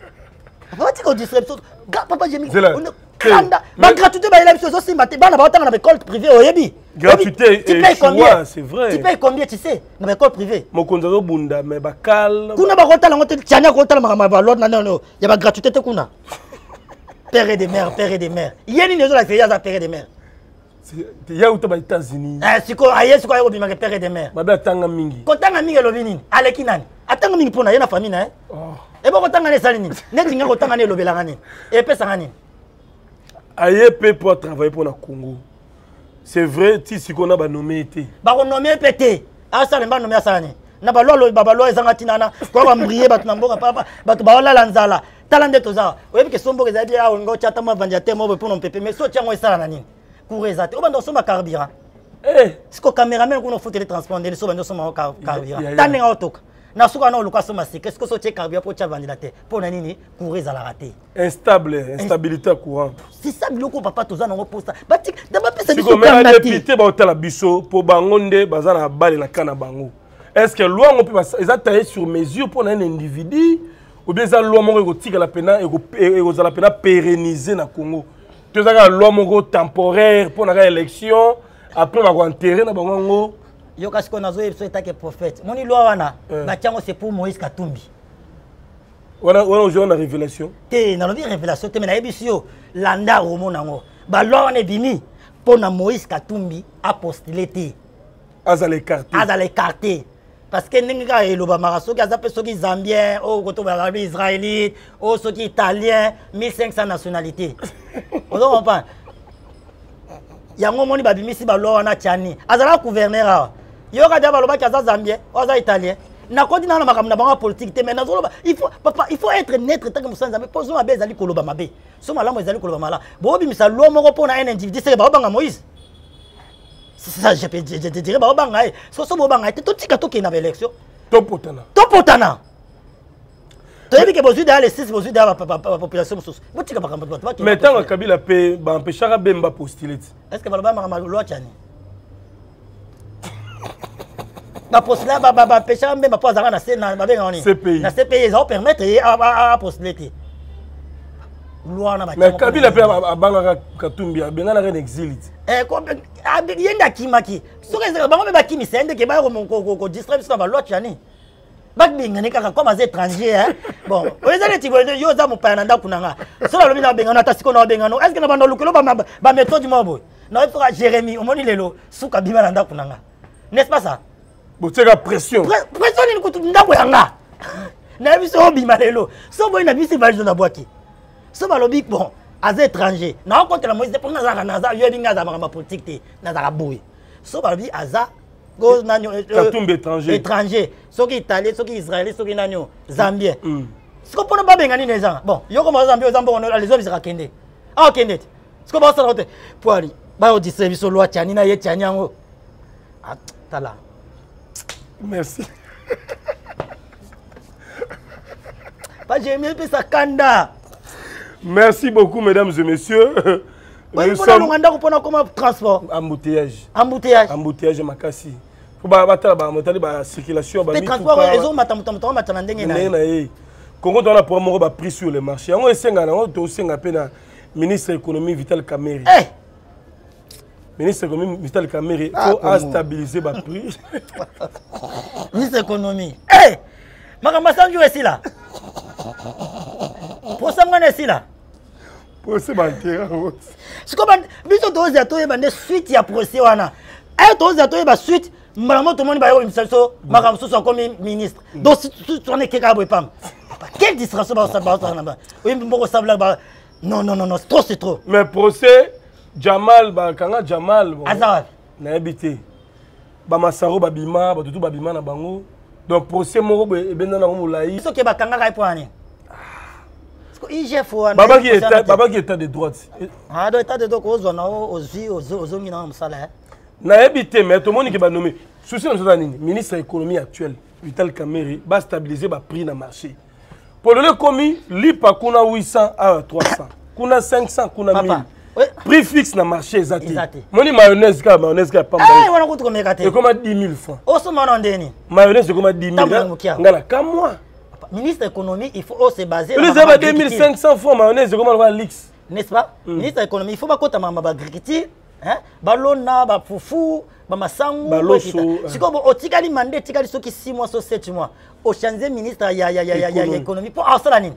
ba tika ko distraire papa j'ai mis Kanda, ba gratuité ba ila biso zo simbate bana ba otanga na école privée oyebi. Gratuité et choix, c'est vrai. Tu payes combien tu sais na école privée? Mon konzo bunda mais ba kal. Kuna ba kotala ngote tiania kotala makama ba l'autre non non, ya ba gratuité te kuna. Père et des mères, père et des mères. Yeni nezo la fille ya père et des mères. C'est ya uta ba États-Unis. Eh siko aye siko ayo bima ke père et des mères. Ba ba tanga mingi. Kotanga mingi lobi nini? Aleki nani? Atanga mingi pona yena famille na eh. Oh. E ba kotanga ne sali nini? Neti nga kotanga ne lobelanga nini? E pesa ngani? Aïe peut pour travailler pour le Congo. C'est vrai, si on a ba nommé été. Ba nommé pété. Ah ça pas nommé ça ni. Na ba lolo ba lolo ezanga tinana. Ko ba mbrier ba tunamboka papa ba to ba la nzala. Talande toza. Oyebi ke sombo ezali ya ngo chata ma vandiate mo pour non pépé mais so tiango esala na nini. Courezate. O ba ndo so ba carburant. Eh, siko caméraman ko no faut télétransponder so ba ndo so ma carburant. Tane autoka. Na suka na oluka so masike. Est-ce que so tie carburant pour tia vandilate? Pour na nini? Coureza la raté. Instable, instabilité courant. C'est ça biloko papa toza nango posta. Batik dama pesa biso comme na député ba hôtel biso pour bangonde bazana bale na kana bango. Est-ce que loi on peut ça tailler sur mesure pour un individu ou bien ça loi moko tika la pena et ko la pena pérenniser na Congo. Tu ça loi moko temporaire pour la élection après va enterrer na bango. Yo kasi ko nazo yebso etake prophète. Moni loi wana ba tiango c'est pour Moïse Katumbi. Voilà, voilà aujourd'hui la révélation. Té na lobi révélation té mais na yebisio landa romo nango. Ba loi wana bimi pour na Moïse Katumbi a postulé té. Azal écarté. Azal écarté. Parce que ninga eloba maraso ki azape soki zambien, o koto ba israélite, o soki italien, mille cinq cents nationalités. On comprend. Yango moni ba bimisi ba loi wana tiani. Azala gouverneur. Yo ka dia ba loba ki aza zambien, o aza italien. Na kodi na makamna banga politique te mais na zoloba il faut papa il faut être neutre tant que musanza mais pozo mabe ezali koloba mabe so malamu ezali koloba mala bo bimisa lo moko pona un individu c'est ba banga Moïse c'est ça je peux je te dirais ba banga so so bo banga te to tika to ke na élection Topotana. Topotana. Tu as dit que vous avez les six, vous avez la population. Mais tant que Kabila peut empêcher à Bemba postuler. Est-ce que vous avez la loi Tchani? La postuler, va empêcher à Bemba pas à C P I. La C P I, ils vont permettre à postuler. Mais Kabila peut à Bangara Katumbi, à Bengana en exil. Eh, il y a un Kimaki. Ce que c'est vraiment un Kimi, c'est un qui va distribuer sur la loi Tchani. Comme les étrangers, bon, vous avez dit que vous avez un peu de temps. Est-ce que vous avez une méthode du monde? Non, il faudra Jérémy, au moins il est là, sous Kabila Nanda Kunanga. N'est-ce pas ça? Vous avez pression. Pression, il coûte Nanda Kunanga. N'a vu ça au Bimalelo. Sauf qu'il n'a vu ces valises de la boîte. Sauf à l'objet, bon, les étrangers. Non, quand la moïse, pour Nazara, Nazara, il y a une Nazara politique, Nazara Bouy. Sauf à l'objet, Aza. Katumbi étranger. Étranger. Ceux qui Italiens, ceux qui Israéliens, ceux qui Zambiens. Ce qu'on peut pas bengani les gens. Bon, yo comme Zambie, aux Zambie, les hommes ils sont kende. Ah kende. Ce qu'on va faire là, pour aller. Bah on dit service au loi Tchani na ye Tchani ango. Ah tala. Merci. Pas j'ai mieux ça kanda. Merci beaucoup mesdames et messieurs. Nous sommes en transport. Embouteillage. Embouteillage. Embouteillage makasi. Faut ba batala ba motali ba circulation ba mi. Transport ils ont matamutamuta matana ndenge na. Congo dans la promo ba prix sur le marché. On esenga na on senga pena ministre économie Vital Kamerhe. Eh. Ministre économie Vital Kamerhe faut stabiliser ba prix. Ministre économie. Eh. Makamba sanju ici là. Pour ça ngana ici là. Procès bancaire. C'est comme biso to za to yeba ne suite ya procès wana. Eh to za to yeba suite Malamo tout le monde va y so makam so comme ministre. Donc si tu en es quelque part pam. Quelle distraction va ça va là-bas. Oui mboko sabla ba. Non non non non, trop c'est trop. Mais procès Jamal ba kanga Jamal bon. Azar. Na habité. Ba masaro ba bima, ba tutu ba bima na bango. Donc procès moko be benda na molai. So ke ba kanga kai poani. I G F o Baba qui est Baba qui est de droite. Ah do état de droite aux zona aux aux aux zongi na msala. Na habité mais tout le monde qui va nommer. Souci na nini ministre de l'économie actuel Vital Kamerhe va stabiliser ba prix na marché. Pour le commis lipa kuna huit cents à trois cents. Kuna cinq cents kuna mille. Prix fixe na marché exacté. Moni mayonnaise ka mayonnaise ka pamba. Eh wana kutu komekate. Et comment dix mille francs. O so mona ndeni. Mayonnaise comment dix mille. Ngala ka moi. Ministre de l'économie, il faut se baser sur les deux mille cinq cents francs mayonnaise comment on va l'X. N'est-ce pas? Ministre de l'économie, il faut pas côté ma agriculture, hein? Balona, ba fufu, ba masangu, si comme au tikali mandé, tikali ceux qui six mois, so sept mois. Au changer ministre ya ya ya ya ya l'économie pour Arsalanine.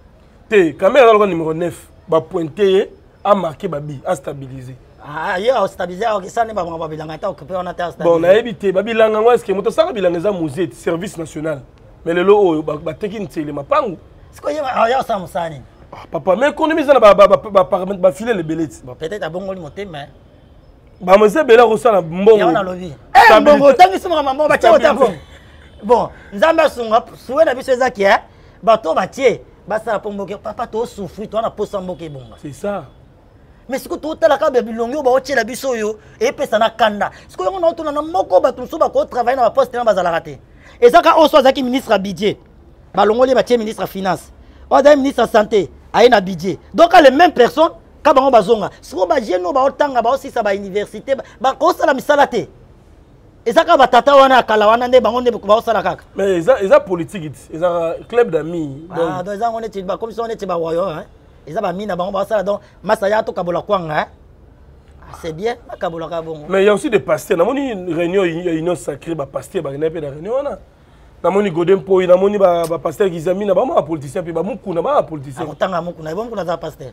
Té, caméra le numéro neuf, ba pointer à marquer babi, à stabiliser. Ah, il a stabilisé, ok, ça n'est pas bon, babilanga, t'as occupé, on a stabilisé. Bon, on a évité, babilanga, moi, est-ce que moto ça babilanga za musée, service national. Mais le lot, bah, tekin c'est le mapangu. C'est quoi, il y a ça, Moussani? Papa, mais économie, ça va filer les belettes. Peut-être à bon goût, mais. Bah, moi, c'est belle, on s'en a bon. On a lobby. Eh, bon, bon, tant que c'est mon maman, bah, tiens, au tableau. Bon, Zamba Sunga, souhait la vie, c'est ça qui est. Bah, toi, bah, tiens, bah, ça, pour moquer, papa, toi, souffrir, toi, on a posé un moquer bon. C'est ça. Mais ce que tu as la cabe bilongo ba otie la biso yo et pe ça na kanda. Ce que on a tona na moko ba tout so ba ko travailler na poste na bazala raté. Et ça quand on soit zaki ministre à budget. Ba longoli ba tie ministre à finance. On a ministre à santé, a na budget. Donc les mêmes personnes ka bango bazonga. Ce que ba jeno ba otanga ba aussi ça ba université ba ko sala misala te. Et ça quand ba tata wana kala wana nde bango nde ba osala kaka. Mais ils a ils a politique, ils a club d'amis. Ah donc ça on est ba comme si on était ba royo hein. Ils ont mis dans le donc Masaya to kabola kwanga. C'est bien, kabola kabongo. Mais il y a aussi des pasteurs. Dans une réunion, il y a une sacrée ba pasteur ba nepe da réunion na. Dans mon godem po, dans mon ba pasteur qui zamina ba ma politicien puis ba muku na ba politicien. Ah tanga muku na bon kuna za pasteur.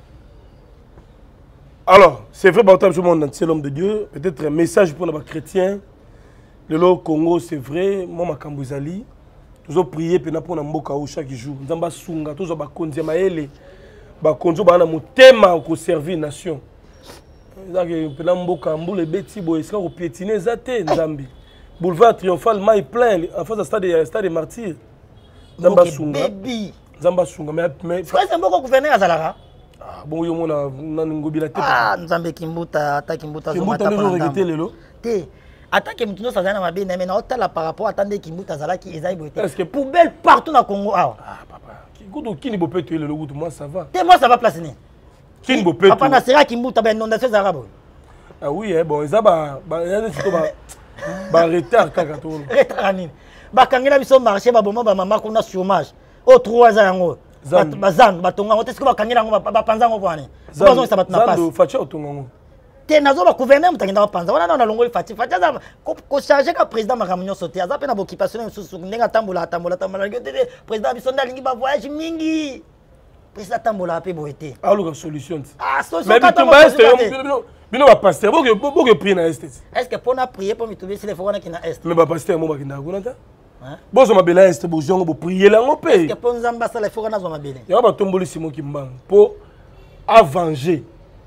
Alors, c'est vrai ba tout le monde c'est l'homme de Dieu, peut-être un message pour les chrétiens. Le Congo, c'est vrai, moi makambuzali. Toujours prier pour na mboka chaque jour. Nzamba sunga, toujours ba konzi maele. Ba konzo ba na motema ko servir nation. Ezaki pela mboka mbule beti bo eska ko piétiner zate nzambi. Boulevard Triomphal mai plein en face du stade stade des martyrs. Nzamba sunga. Nzamba sunga mais c'est c'est mboko gouverneur azalaka. Ah bon yo mona na ngobila te. Ah nzambe kimbuta ata kimbuta zo mata pa. Kimbuta lelo. Te Attaque Moutuno Sazana m'a bien aimé. Là par rapport à attendre Kimbuta Zalaki Esaï Boité. Est-ce que poubelle partout dans le Congo? Ah papa. Qui ne peut pas tuer le goût? Moi ça va. Et moi ça va placer. Qui ne peut pas. Papa Nasera Kimbuta ben inondation arabes. Ah oui bon ils a ba ba ba retard kakato. Retard ni. Ba kangela biso marché ba bomba ba mama kuna chômage. Au trois ans yango. Ba zang ba tonga est-ce que ba kangela ngo ba panza ngo bwana. Ba zo ça ba na passe. Zando facha otonga ngo. Te nazo ba gouverner mutangenda ba panza. Wana na longo fati fati za ko charger ka président makamunyo sauter. Aza pe na occupation susu ndenga tambola tambola tambola. Président biso ndalingi ba voyage mingi. Président tambola pe boité. Ah le solution. Ah solution. Mais bitumba est bino ba pasteur bo que bo que prier na est. Est-ce que pour na prier pour mitubi si les fois na ki na est. Mais ba pasteur mo ba ki na kuna ta. Bon zo mabela est bo jongo bo prier la ngo pe. Est-ce que pour nzamba ça les fois na zo mabela. Ya ba tomboli simo ki mbang pour avenger.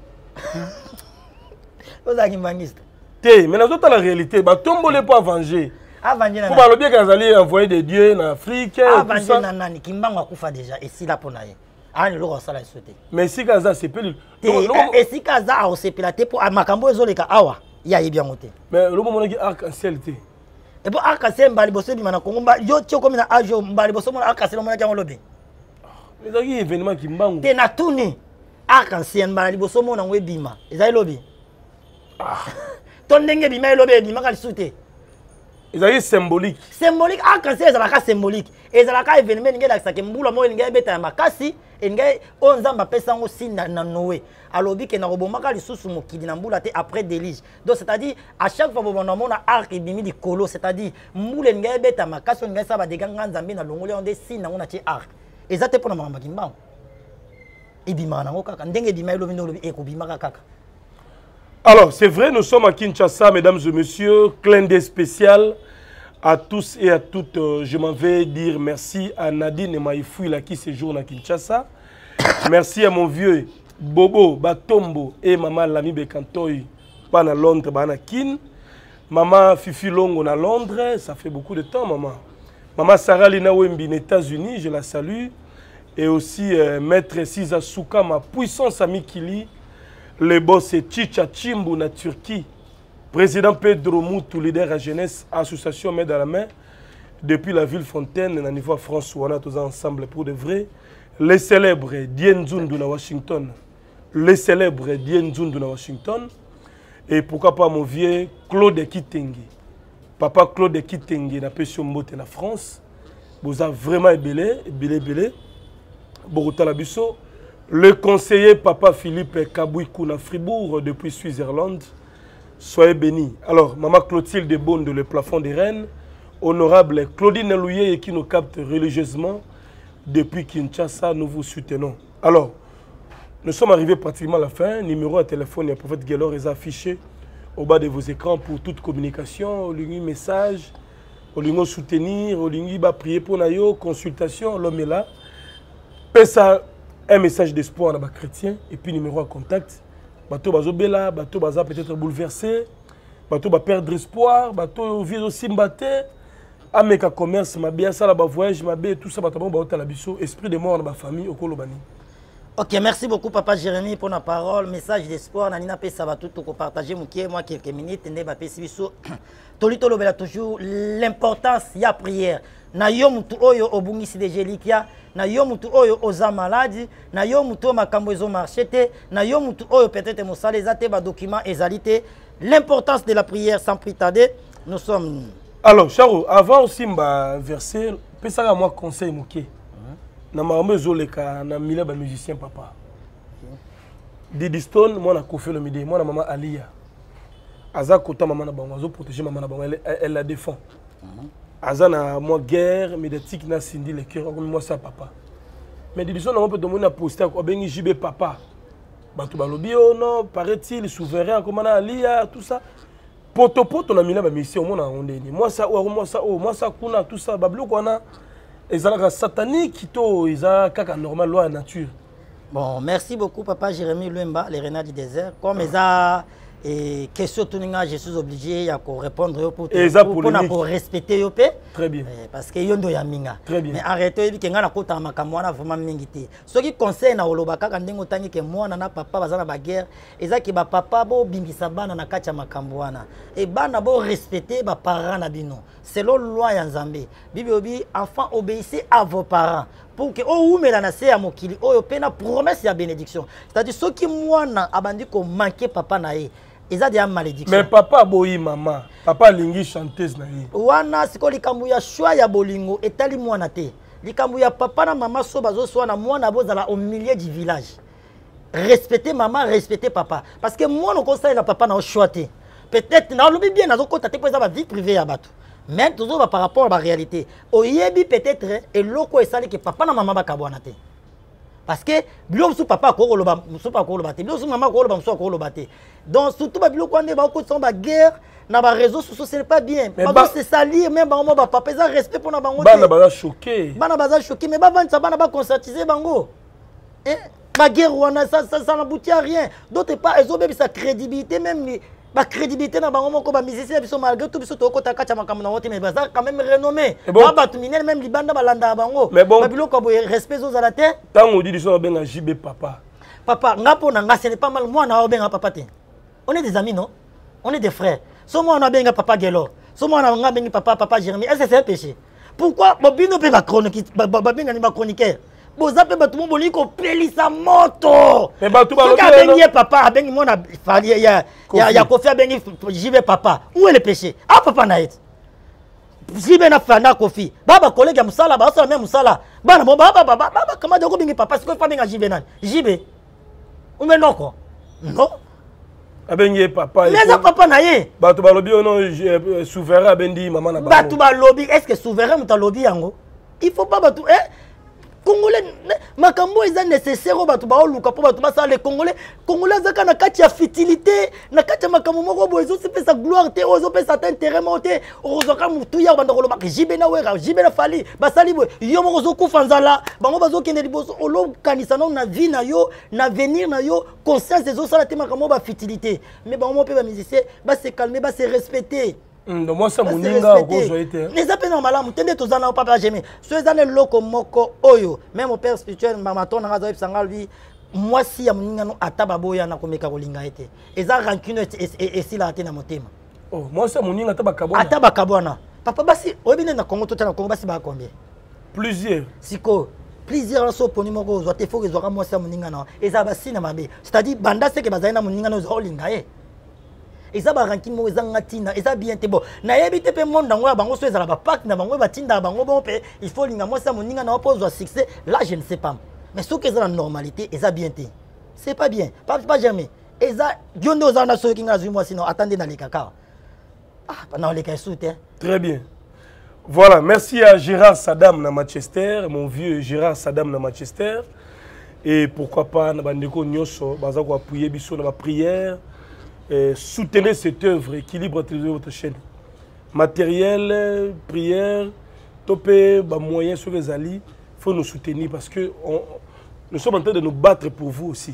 Vous avez mangiste. Té, mais nazo ta la réalité ba tomboli pour avenger. Avenger na. Pour ba lo bien kazali envoyer des dieux en Afrique. Avenger na nani kimbango akufa déjà et si la pour naye. Ah le roi ça la sauter. Mais si kaza c'est peu. Et si kaza a aussi pilaté pour makambo ezoleka awa. Ya yebi yangote. Mais le moment qui arc-en-ciel té. Et pour arc-en-ciel mbali bosso bi mana Congo mba yo tio comme na ajo mbali bosso mona arc-en-ciel mona kango lobi. Mais ça qui événement qui mbango. Té na tuni arc-en-ciel mbali bosso mona ngwe bima. Ezali lobi. Ah. Ton ndenge bima lobi bima ka lisute. Ezali symbolique. Symbolique arc-en-ciel ezalaka symbolique. Ezalaka événement ninge la sake mbula mo ninge beta ya makasi et ninge onzamba pesa ngo sinda na Noé. Alobi ke na robomaka lisusu mokili na mbula te après déluge. Donc c'est-à-dire à chaque fois bon on a arc et bimi di kolo, c'est-à-dire mbula ninge beta makasi ninge sa ba de ganga nzambe na longoli on de sinda ngo na ti arc. Ezate pona mama kimba. Ibima na ngo kaka ndenge bima elobi ndolobi ekobima kaka. Alors, c'est vrai, nous sommes à Kinshasa, mesdames et messieurs, clin d'œil spécial à tous et à toutes. Euh, je m'en vais dire merci à Nadine et Maïfouila qui séjourne à Kinshasa. Merci à mon vieux Bobo Batombo et maman Lami Bekantoy, pas à Londres, pas à Kin. Maman Fifi Longo à Londres, ça fait beaucoup de temps, maman. Maman Sarah Lina Wembi, aux États-Unis, je la salue. Et aussi euh, Maître Siza Souka, ma puissance amie Kili. Le boss est Chicha Chimbu na Turquie. Président Pedro Moutou, leader à jeunesse, association main dans la main. Depuis la ville Fontaine, à niveau France, on a tous ensemble pour de vrai. Les célèbres Dien Zundu na Washington. Les célèbres Dien Zundu na Washington. Et pourquoi pas mon vieux Claude Kitengi. Papa Claude Kitengi na Pession Mbote na France. Vous avez vraiment ébélé, ébélé, ébélé. Boruta Labisso. Le conseiller Papa Philippe Kabouikou na Fribourg depuis Suisse-Irlande. Soyez bénis. Alors, Maman Clotilde de Bonde, le plafond des Rennes. Honorable Claudine Louye qui nous capte religieusement depuis Kinshasa, nous vous soutenons. Alors, nous sommes arrivés pratiquement à la fin. Numéro à téléphone, il y a Prophète Guélor est affiché au bas de vos écrans pour toute communication, au lieu message, au lieu soutenir, au lieu prier pour Nayo, consultation, l'homme est là. Pesa un message d'espoir dans les chrétiens et puis numéro à contact. Bateau bazo bela, bateau baza peut-être bouleversé, bateau ba perdre espoir, bateau vise aussi mbaté, ameka commerce ma bien ça la ba voyage ma bien tout ça bateau ba hôtel la biso, esprit de mort dans ma famille au Kolobani. OK, merci beaucoup Papa Jérémy pour la parole, message d'espoir nanina pe ça va tout ko partager mukie moi quelques minutes ndé ba pe biso. Tolito lobela toujours l'importance ya prière. Na yo mutu oyo obungisi de jelikia, na yo mutu oyo oza maladi, na yo mutu makambo ezo marchete, na yo mutu oyo peut-être mosala ezate ba document ezalité. L'importance de la prière sans plus tarder. Nous sommes. Alors Charo, avant aussi mba verser, pesaka moi conseil mukie. Na marme zoleka na mila ba musicien papa. Didi Stone moi na Kofi Olomide, moi na maman Alia. Aza kota maman na bango, zo protéger maman na bango, elle, elle la défend. Azana moi guerre médiatique na Cindy le cœur comme moi ça papa. Mais Didi Stone on peut demander à poster ko bengi J B papa. Bato balobi oh non, paraît-il souverain comme na Alia tout ça. Poto poto na mila ba mission moi na ondeni. Moi ça ou moi ça oh moi ça kuna tout ça bablo kona. Ezalaka satanique to eza kaka normal loi nature. Bon, merci beaucoup Papa Jérémy Luemba, les renards du désert. Comme eza et question tuninga je suis obligé à répondre pour pour, pour, pour respecter yo pe. Très bien. Eh, parce que yondo ya minga. Très bien. Mais arrêtez de kenga na kota makambo na vraiment mingiti. Ce qui concerne na oloba kaka ndengo tangi ke mwana na papa bazana ba guerre, ezaki ba papa bo bingisa bana na kacha makambo wana. Et bana bo respecter ba parents na bino. Selon loi ya Nzambe. Bibi obi enfant obéissez à vos parents. Pour que oh oumela na se ya mokili oyo pena promesse ya bénédiction. C'est-à-dire ceux qui mwana abandi ko manquer papa na ye. Eza de malédiction. Mais papa boyi maman, papa lingi chanteuse na ye. Wana siko likambu ya shwa ya bolingo etali mwana te. Likambu ya papa na maman so bazo so na mwana bozala au milieu du village. Respectez maman, respectez papa parce que mwana ko sa na papa na shwa te. Peut-être na lobi bien na zo kota te pour ça vie privée ya bato. Mais toujours par rapport à la réalité. Oyebi peut-être et loko esali que papa na maman ba kabwana te. Parce que bilo sou papa ko loba sou papa ko loba te bilo sou maman ko loba sou ko loba te donc surtout ba bilo ko ande ba ko son ba guerre na ba réseaux sociaux c'est pas bien ba se salir même ba ba papa ça respect pour na bango bana ba choqué bana ba choqué mais ba vendre bana ba conscientiser bango hein ba guerre wana ça ça ça n'aboutit à rien d'autre part ils ont même sa crédibilité même ba crédibilité na bango moko ba musicien biso malgré tout biso to ko ta kacha makambo na wote mais ba ça quand même renommé ba ba tuminer même libanda balanda bango ba bilo ko respect aux ala terre tant on dit ils sont ben J B papa papa ngapo na nga ce n'est pas mal moi na obenga papa te on est des amis non on est des frères so moi na benga papa Gelo so moi na nga benga papa papa Jérémie est-ce que c'est un péché pourquoi bobino pe ba chronique ba benga ni ba chroniqueur boza pe batu mboli ko pelisa moto mais batu ba lo benga papa benga moi na fali ya ya ya Kofi benga J B papa où est le péché ah papa na it J B na fana Kofi baba collègue ya musala ba so même musala bana bo baba baba baba kama de ko benga papa c'est ko fa benga J B nan J B ou mais non quoi non abenye papa mais ça papa na ye batu ba lobby non souverain abendi maman na ba batu ba lobby est-ce que souverain muta lobby yango il faut pas batu eh Congolais makambo eza nécessaire batu ba oluka po batu ba ça les Congolais Congolais zaka na kati ya futilité na kati ya makambo moko bo ezo se pesa gloire te ozo pesa intérêt monté ozo ka mutu ya banda koloba J B na wera J B na fali basali bo yo moko zo kufa nzala bango bazo kende liboso olo kanisa na vie na yo na avenir na yo conscience ezo sala te makambo ba futilité mais bango pe ba musicien ba se calmer ba se respecter. Donc moi ça moninga okozo été. Les appels normalement mutende tozana papa jamais. Ceux années loko moko oyo même au père spirituel mama tona ngazo ipsanga lui moi si ya moninga no ataba boya na komeka kolinga été. Eza rancune et si la na motema. Oh moi ça moninga ataba kabona. Ataba kabona. Papa basi oyebine na Congo totana Congo basi ba combien? Plusieurs. Siko plusieurs so poni moko zo te faut que zo ka moi ça moninga na. Eza basi na mabe. C'est-à-dire banda c'est que bazaina moninga no zo linga eh. Et ça va ranking mo ezanga tina et ça bien te bon na yebite pe monde ngo bango so ezala ba pack na bango ba tinda bango bon pe il faut linga moi ça moninga na pose au succès là je ne sais pas mais ce que c'est la normalité et ça bien te c'est pas bien pas pas jamais et ça diondo za na so kinga zui moi sinon attendez dans les caca ah pendant les cas soute très bien voilà merci à Gérard Saddam na Manchester mon vieux Gérard Saddam na Manchester et pourquoi pas na bandeko nyoso baza ko appuyer biso na ba prière. Et soutenez cette œuvre, équilibre votre chaîne. Matériel, prière, topé, bah, moyens sur les alliés, il faut nous soutenir parce que on, nous sommes en train de nous battre pour vous aussi.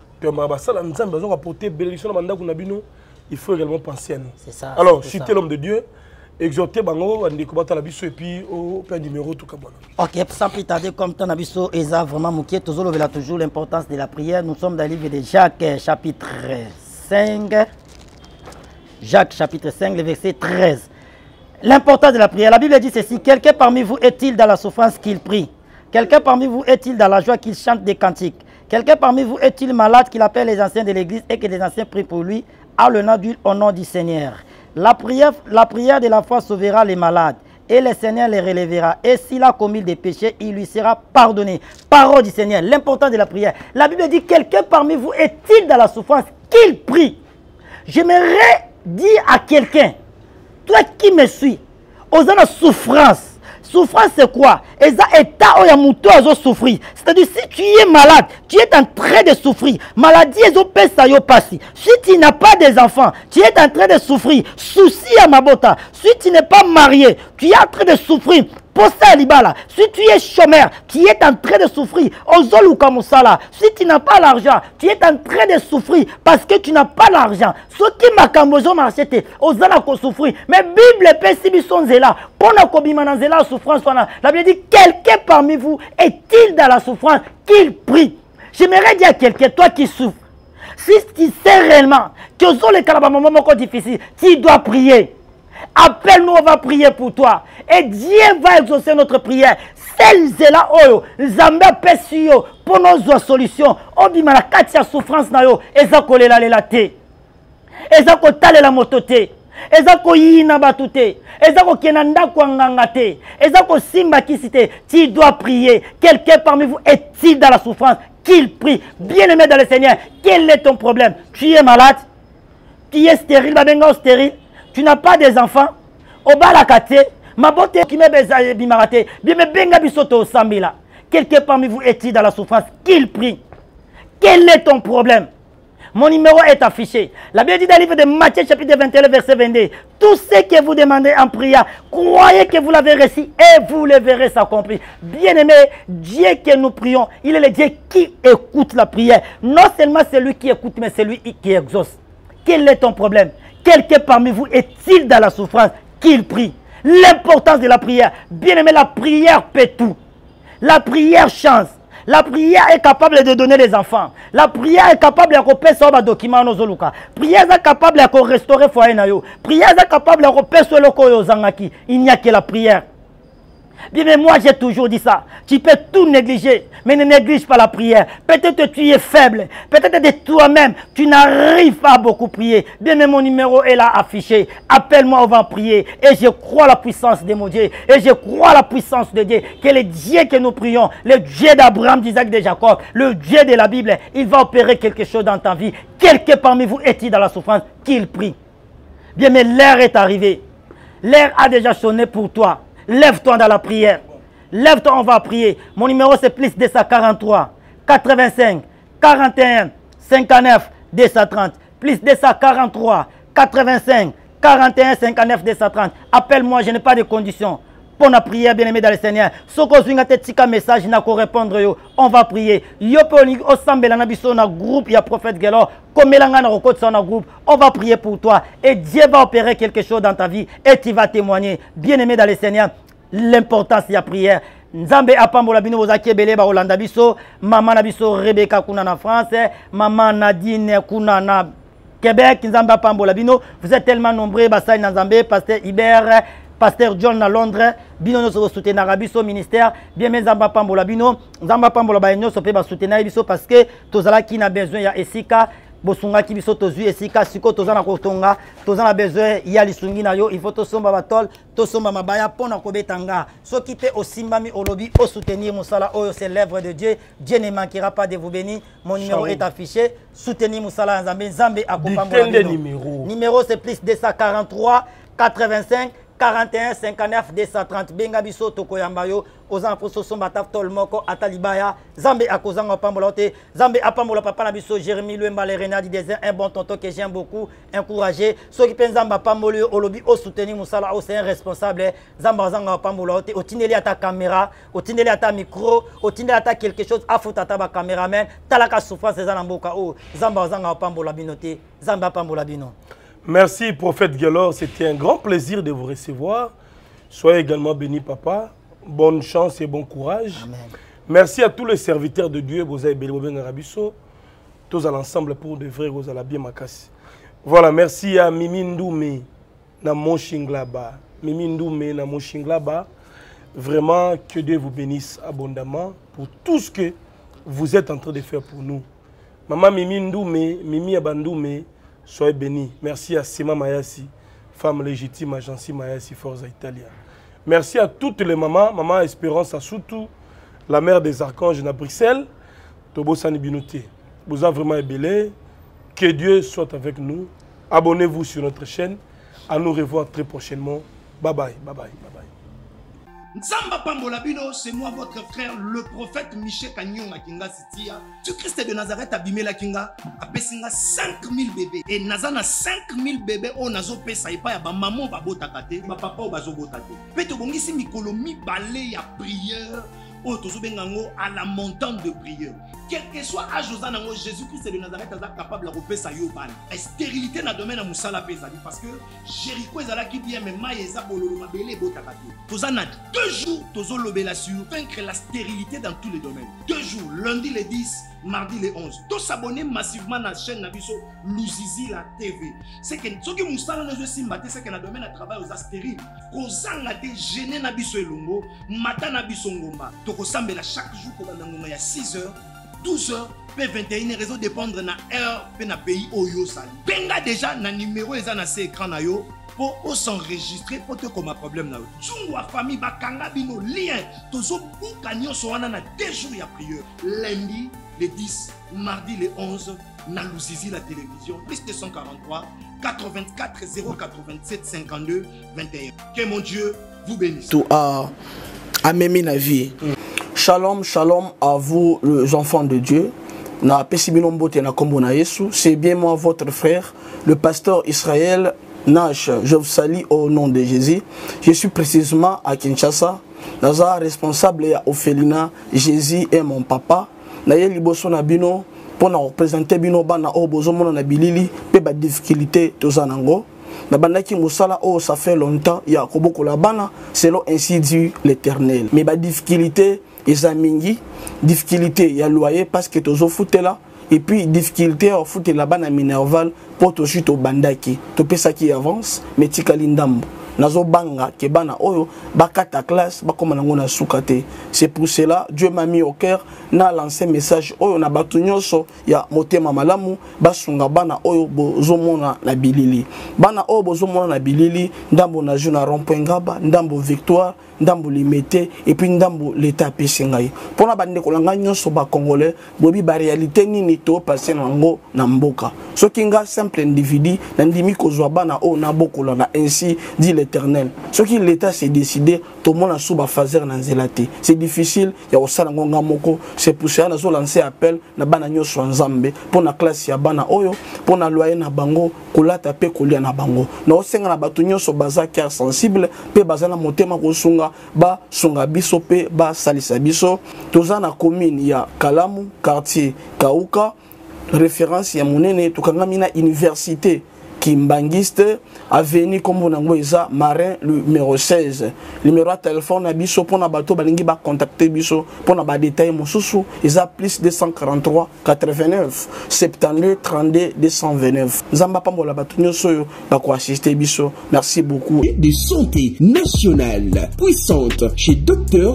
Il faut également penser à nous. C'est ça. Alors, chutez l'homme de Dieu, exhortez Bango, et puis au père numéro tout comme ok, sans plus tarder, comme ton abisso, Eza vraiment moukié, toujours l'importance de la prière. Nous sommes dans le livre de Jacques, chapitre cinq, Jacques chapitre cinq, le verset treize. L'importance de la prière. La Bible dit ceci: quelqu'un parmi vous est-il dans la souffrance qu'il prie? Quelqu'un parmi vous est-il dans la joie qu'il chante des cantiques? Quelqu'un parmi vous est-il malade qu'il appelle les anciens de l'église et que les anciens prient pour lui à le nom du, au nom du Seigneur? La prière, la prière de la foi sauvera les malades et le Seigneur les relèvera. Et s'il a commis des péchés, il lui sera pardonné. Parole du Seigneur. L'importance de la prière. La Bible dit: quelqu'un parmi vous est-il dans la souffrance qu'il prie? J'aimerais dire à quelqu'un, toi qui me suis, aux la souffrance. Souffrance c'est quoi? C'est-à-dire si tu es malade, tu es en train de souffrir. Maladie si tu n'as pas des enfants, tu es en train de souffrir. Souci à ma bota. Si tu n'es pas marié, tu es en train de souffrir. Posta Libala, si tu es chômeur, tu es en train de souffrir. Ozolu Kamusala, si tu n'as pas l'argent, tu es en train de souffrir parce que tu n'as pas l'argent. Ce qui m'a cambozo marchete, Ozala ko souffrir. Mais Bible pesi son zela, pona ko bimana zela souffrance wana. La Bible dit quelqu'un parmi vous est-il dans la souffrance qu'il prie. J'aimerais dire à quelqu'un, toi qui souffres, si tu sais réellement que Ozolo le kalaba moment difficile, tu dois prier. Appelle-nous, on va prier pour toi. Et Dieu va exaucer notre prière. Celles là, oh, Zambia pesio pour nos solutions. On dit la katia souffrance na yo. Eza kolela lela te. Eza ko talela motote. Eza ko yina batute. Eza ko kenanda ko nganga te. Eza ko simba kisite. Tu dois prier. Quelqu'un parmi vous est-il dans la souffrance? Qu'il prie. Bien-aimé dans le Seigneur, quel est ton problème? Tu es malade? Tu es stérile, babenga stérile? Tu n'as pas des enfants? Obalakate, ma beauté qui me besaye bimarate, bien me benga bisoto sambila. Quelqu'un parmi vous est-il dans la souffrance? Qu'il prie. Quel est ton problème? Mon numéro est affiché. La Bible dit dans le livre de Matthieu chapitre vingt et un verset vingt-deux. Tout ce que vous demandez en prière, croyez que vous l'avez reçu et vous le verrez s'accomplir. Bien-aimé, Dieu que nous prions, il est le Dieu qui écoute la prière. Non seulement celui qui écoute, mais celui qui exauce. Quel est ton problème? Quelqu'un parmi vous est-il dans la souffrance? Qu'il prie. L'importance de la prière. Bien aimé, la prière peut tout. La prière chance. La prière est capable de donner les enfants. La prière est capable de faire ça document nos oluka. Prière est capable de restaurer foyer na yo. Prière est capable de faire ça loko yo zangaki. Il n'y a que la prière. Bien, mais moi j'ai toujours dit ça. Tu peux tout négliger, mais ne néglige pas la prière. Peut-être que tu es faible. Peut-être de toi-même, tu n'arrives pas à beaucoup prier. Bien, mais mon numéro est là affiché. Appelle-moi, on va prier. Et je crois à la puissance de mon Dieu. Et je crois à la puissance de Dieu. Que le Dieu que nous prions, le Dieu d'Abraham, d'Isaac, de Jacob, le Dieu de la Bible, il va opérer quelque chose dans ta vie. Quelqu'un parmi vous est-il dans la souffrance? Qu'il prie. Bien, mais l'heure est arrivée. L'heure a déjà sonné pour toi. Lève-toi dans la prière. Lève-toi, on va prier. Mon numéro c'est plus deux cent quarante-trois, quatre-vingt-cinq, quarante et un, cinquante-neuf, deux cent trente. Plus deux cent quarante-trois, quatre-vingt-cinq, quarante et un, cinquante-neuf, deux cent trente. Appelle-moi, je n'ai pas de conditions. Pour la prière, bien aimé dans le Seigneur. Si vous avez un petit message, répondre, on va prier. Yo au sambe la nabiso na groupe, il y a prophète Gelo. Comme l'anga na rokot na groupe, on va prier pour toi. Et Dieu va opérer quelque chose dans ta vie. Et tu vas témoigner. Bien aimé dans le Seigneur, l'importance de la prière. Nzambe apambola bino bozaki ebele ba Olanda biso, maman na biso Rebecca kuna na France, maman Nadine kuna na Québec, Nzambe apambola bino. Vous êtes tellement nombreux, basai na Nzambe, pasteur Hubert, pasteur John à Londres, bino no so soutenir Arabiso ministère, bien mais Nzamba pambola bino, Nzamba pambola ba nyo so pe ba soutenir biso parce que tozala ki na besoin ya esika, bosunga ki biso tozu esika siko tozana kotonga, tozana besoin ya lisungi na yo, il faut to somba batol, to somba mabaya pona ko betanga. So qui te osimbami olobi au soutenir musala oyo c'est l'œuvre de Dieu, Dieu ne manquera pas de vous bénir. Mon numéro est affiché, soutenir musala Nzambe, Nzambe akopambola bino. Numéro. Numéro c'est plus deux cent quarante-trois, quatre-vingt-cinq, quarante et un, cinquante-neuf, deux cent trente. Benga biso toko yambayo. Ozan poso somba taf tol moko atalibaya. Zambe akozanga pambola te. Zambe apambola papa na biso Jérémie Luemba le Renadi Désir, un bon tonton que j'aime beaucoup, encouragé. Ceux qui pensent zamba pambolio olobi au soutenir musala au c'est un responsable. Zamba zanga pambola te. Otineli ata caméra, otineli ata micro, otineli ata quelque chose afuta ta ba caméraman. Talaka souffrance za mboka o. Zamba zanga pambola binote. Zamba pambola bino. Merci, prophète Gelor. C'était un grand plaisir de vous recevoir. Soyez également bénis, papa. Bonne chance et bon courage. Amen. Merci à tous les serviteurs de Dieu. Vous avez béni, Arabiso. Tous à l'ensemble pour de vrais, vous allez bien makasi. Voilà, merci à Mimi Ndoumé, na mon Shinglaba. Mimi Ndoumé, na mon Shinglaba. Vraiment, que Dieu vous bénisse abondamment pour tout ce que vous êtes en train de faire pour nous. Maman Mimi Ndoumé, Mimi Abandoumé, soyez bénis. Merci à Sima Mayasi, femme légitime, agence Mayasi, Forza Italia. Merci à toutes les mamans, maman Espérance à surtout, la mère des archanges à Bruxelles, Tobo Sani Binoté. Vous avez vraiment ébélé. Que Dieu soit avec nous. Abonnez-vous sur notre chaîne. À nous revoir très prochainement. Bye bye, bye bye, bye bye. Nzamba Pambola Bino, c'est moi votre frère, le prophète Michel Kagnon à Kinga Sitia. Tu Christ de Nazareth abimé la Kinga, a pesinga cinq mille bébés. Et Nazana cinq mille bébés, on a zo pesa et pas ya ba maman ba botakate, ba papa ba zo botate. Peto bongi si mikolo mi balé ya prière. À la montante de prière. Quel que soit âge aux Jésus-Christ de Nazareth est capable de repérer sa yoban. La stérilité n'a domaine à Moussala Pesadi parce que Jéricho est là qui vient mais Maïsa Bololo Mabele Botakati. Tozana deux jours, Tozo Lobela sur vaincre la stérilité dans tous les domaines. Deux jours, lundi le dix, mardi le onze. Tous s'abonner massivement à la chaîne Nabiso Louzizi la T V. C'est que ce qui Moussala ne se maté, c'est que la domaine à travail aux astérile. Kozanga te gêné Nabiso Elongo, Mata Nabiso Ngomba. Tokosambela chaque jour comme il y a six heures, douze heures, P vingt et un réseau dépendre na heure, pe na pays Oyo Sali. Benga déjà na numéro eza na ce écran na yo pour s'enregistrer pour te comme un problème na yo. Tungwa famille bakanga bino lien tozo bukanyo so wana na deux jours ya prière. Lundi le dix, mardi le onze, na Louzizi la télévision, plus deux cent quarante-trois quatre-vingt-quatre zéro quatre-vingt-sept cinquante-deux vingt et un. Que mon Dieu vous bénisse. Tout a à Mémi na vie. Shalom, shalom à vous les enfants de Dieu. C'est bien moi votre frère, le pasteur Israël Nash. Je vous salue au nom de Jésus. Je suis précisément à Kinshasa. Naza responsable à Ophelina. Jésus est mon papa. Naye liboso na bino pour nous représenter bino bana o bozomo na bilili pe ba difficulté tozanango. Na bandaki musala oh ça fait longtemps ya koboko la bana selon ainsi dit l'Éternel. Mais ba difficulté Ezamingi, difficulté il y a loyer parce que tozo foute là et puis difficulté au foute là-bas na Minerval pour to chute au bandaki to pesa qui avance mais tikali ndambo nazo banga ke bana oyo bakata classe bakoma nango na sukate. C'est pour cela Dieu m'a mis au cœur na lancé message oyo na batu nyonso ya motema malamu basunga bana oyo bozomona na bilili bana oyo bozomona na bilili ndambo na juna rond-point Ngaba ndambo Victoire ndambo limité et puis ndambo l'état pesingai pona bande kolanga nyonso ba congolais bobi ba réalité nini to passer nango na mboka soki nga simple individu na ndimi kozwa bana o na bokola na ainsi dit l'Éternel soki l'état s'est décidé tout monde a sous ba fazer na nzelati c'est difficile ya osala ngonga moko. C'est pour ça na zo lancer appel na bana nyonso nzambe pona classe ya bana oyo pona loyer na bango kolata pe kolia na bango na osenga na batu nyonso baza cœur sensible pe baza na motema kosunga ba sunga biso pe ba salisa biso toza na commune ya Kalamu quartier Kauka référence ya monene tukangami na université Kimbangiste avenue comme nango eza Marin numéro seize numéro de téléphone na biso pona bato balingi ba contacter biso pona ba détail mosusu eza plus deux cent quarante-trois quatre-vingt-neuf soixante-douze trente-deux deux cent vingt-neuf nzamba pambola bato nyonso yo ba ko assister biso. Merci beaucoup. De santé nationale puissante chez docteur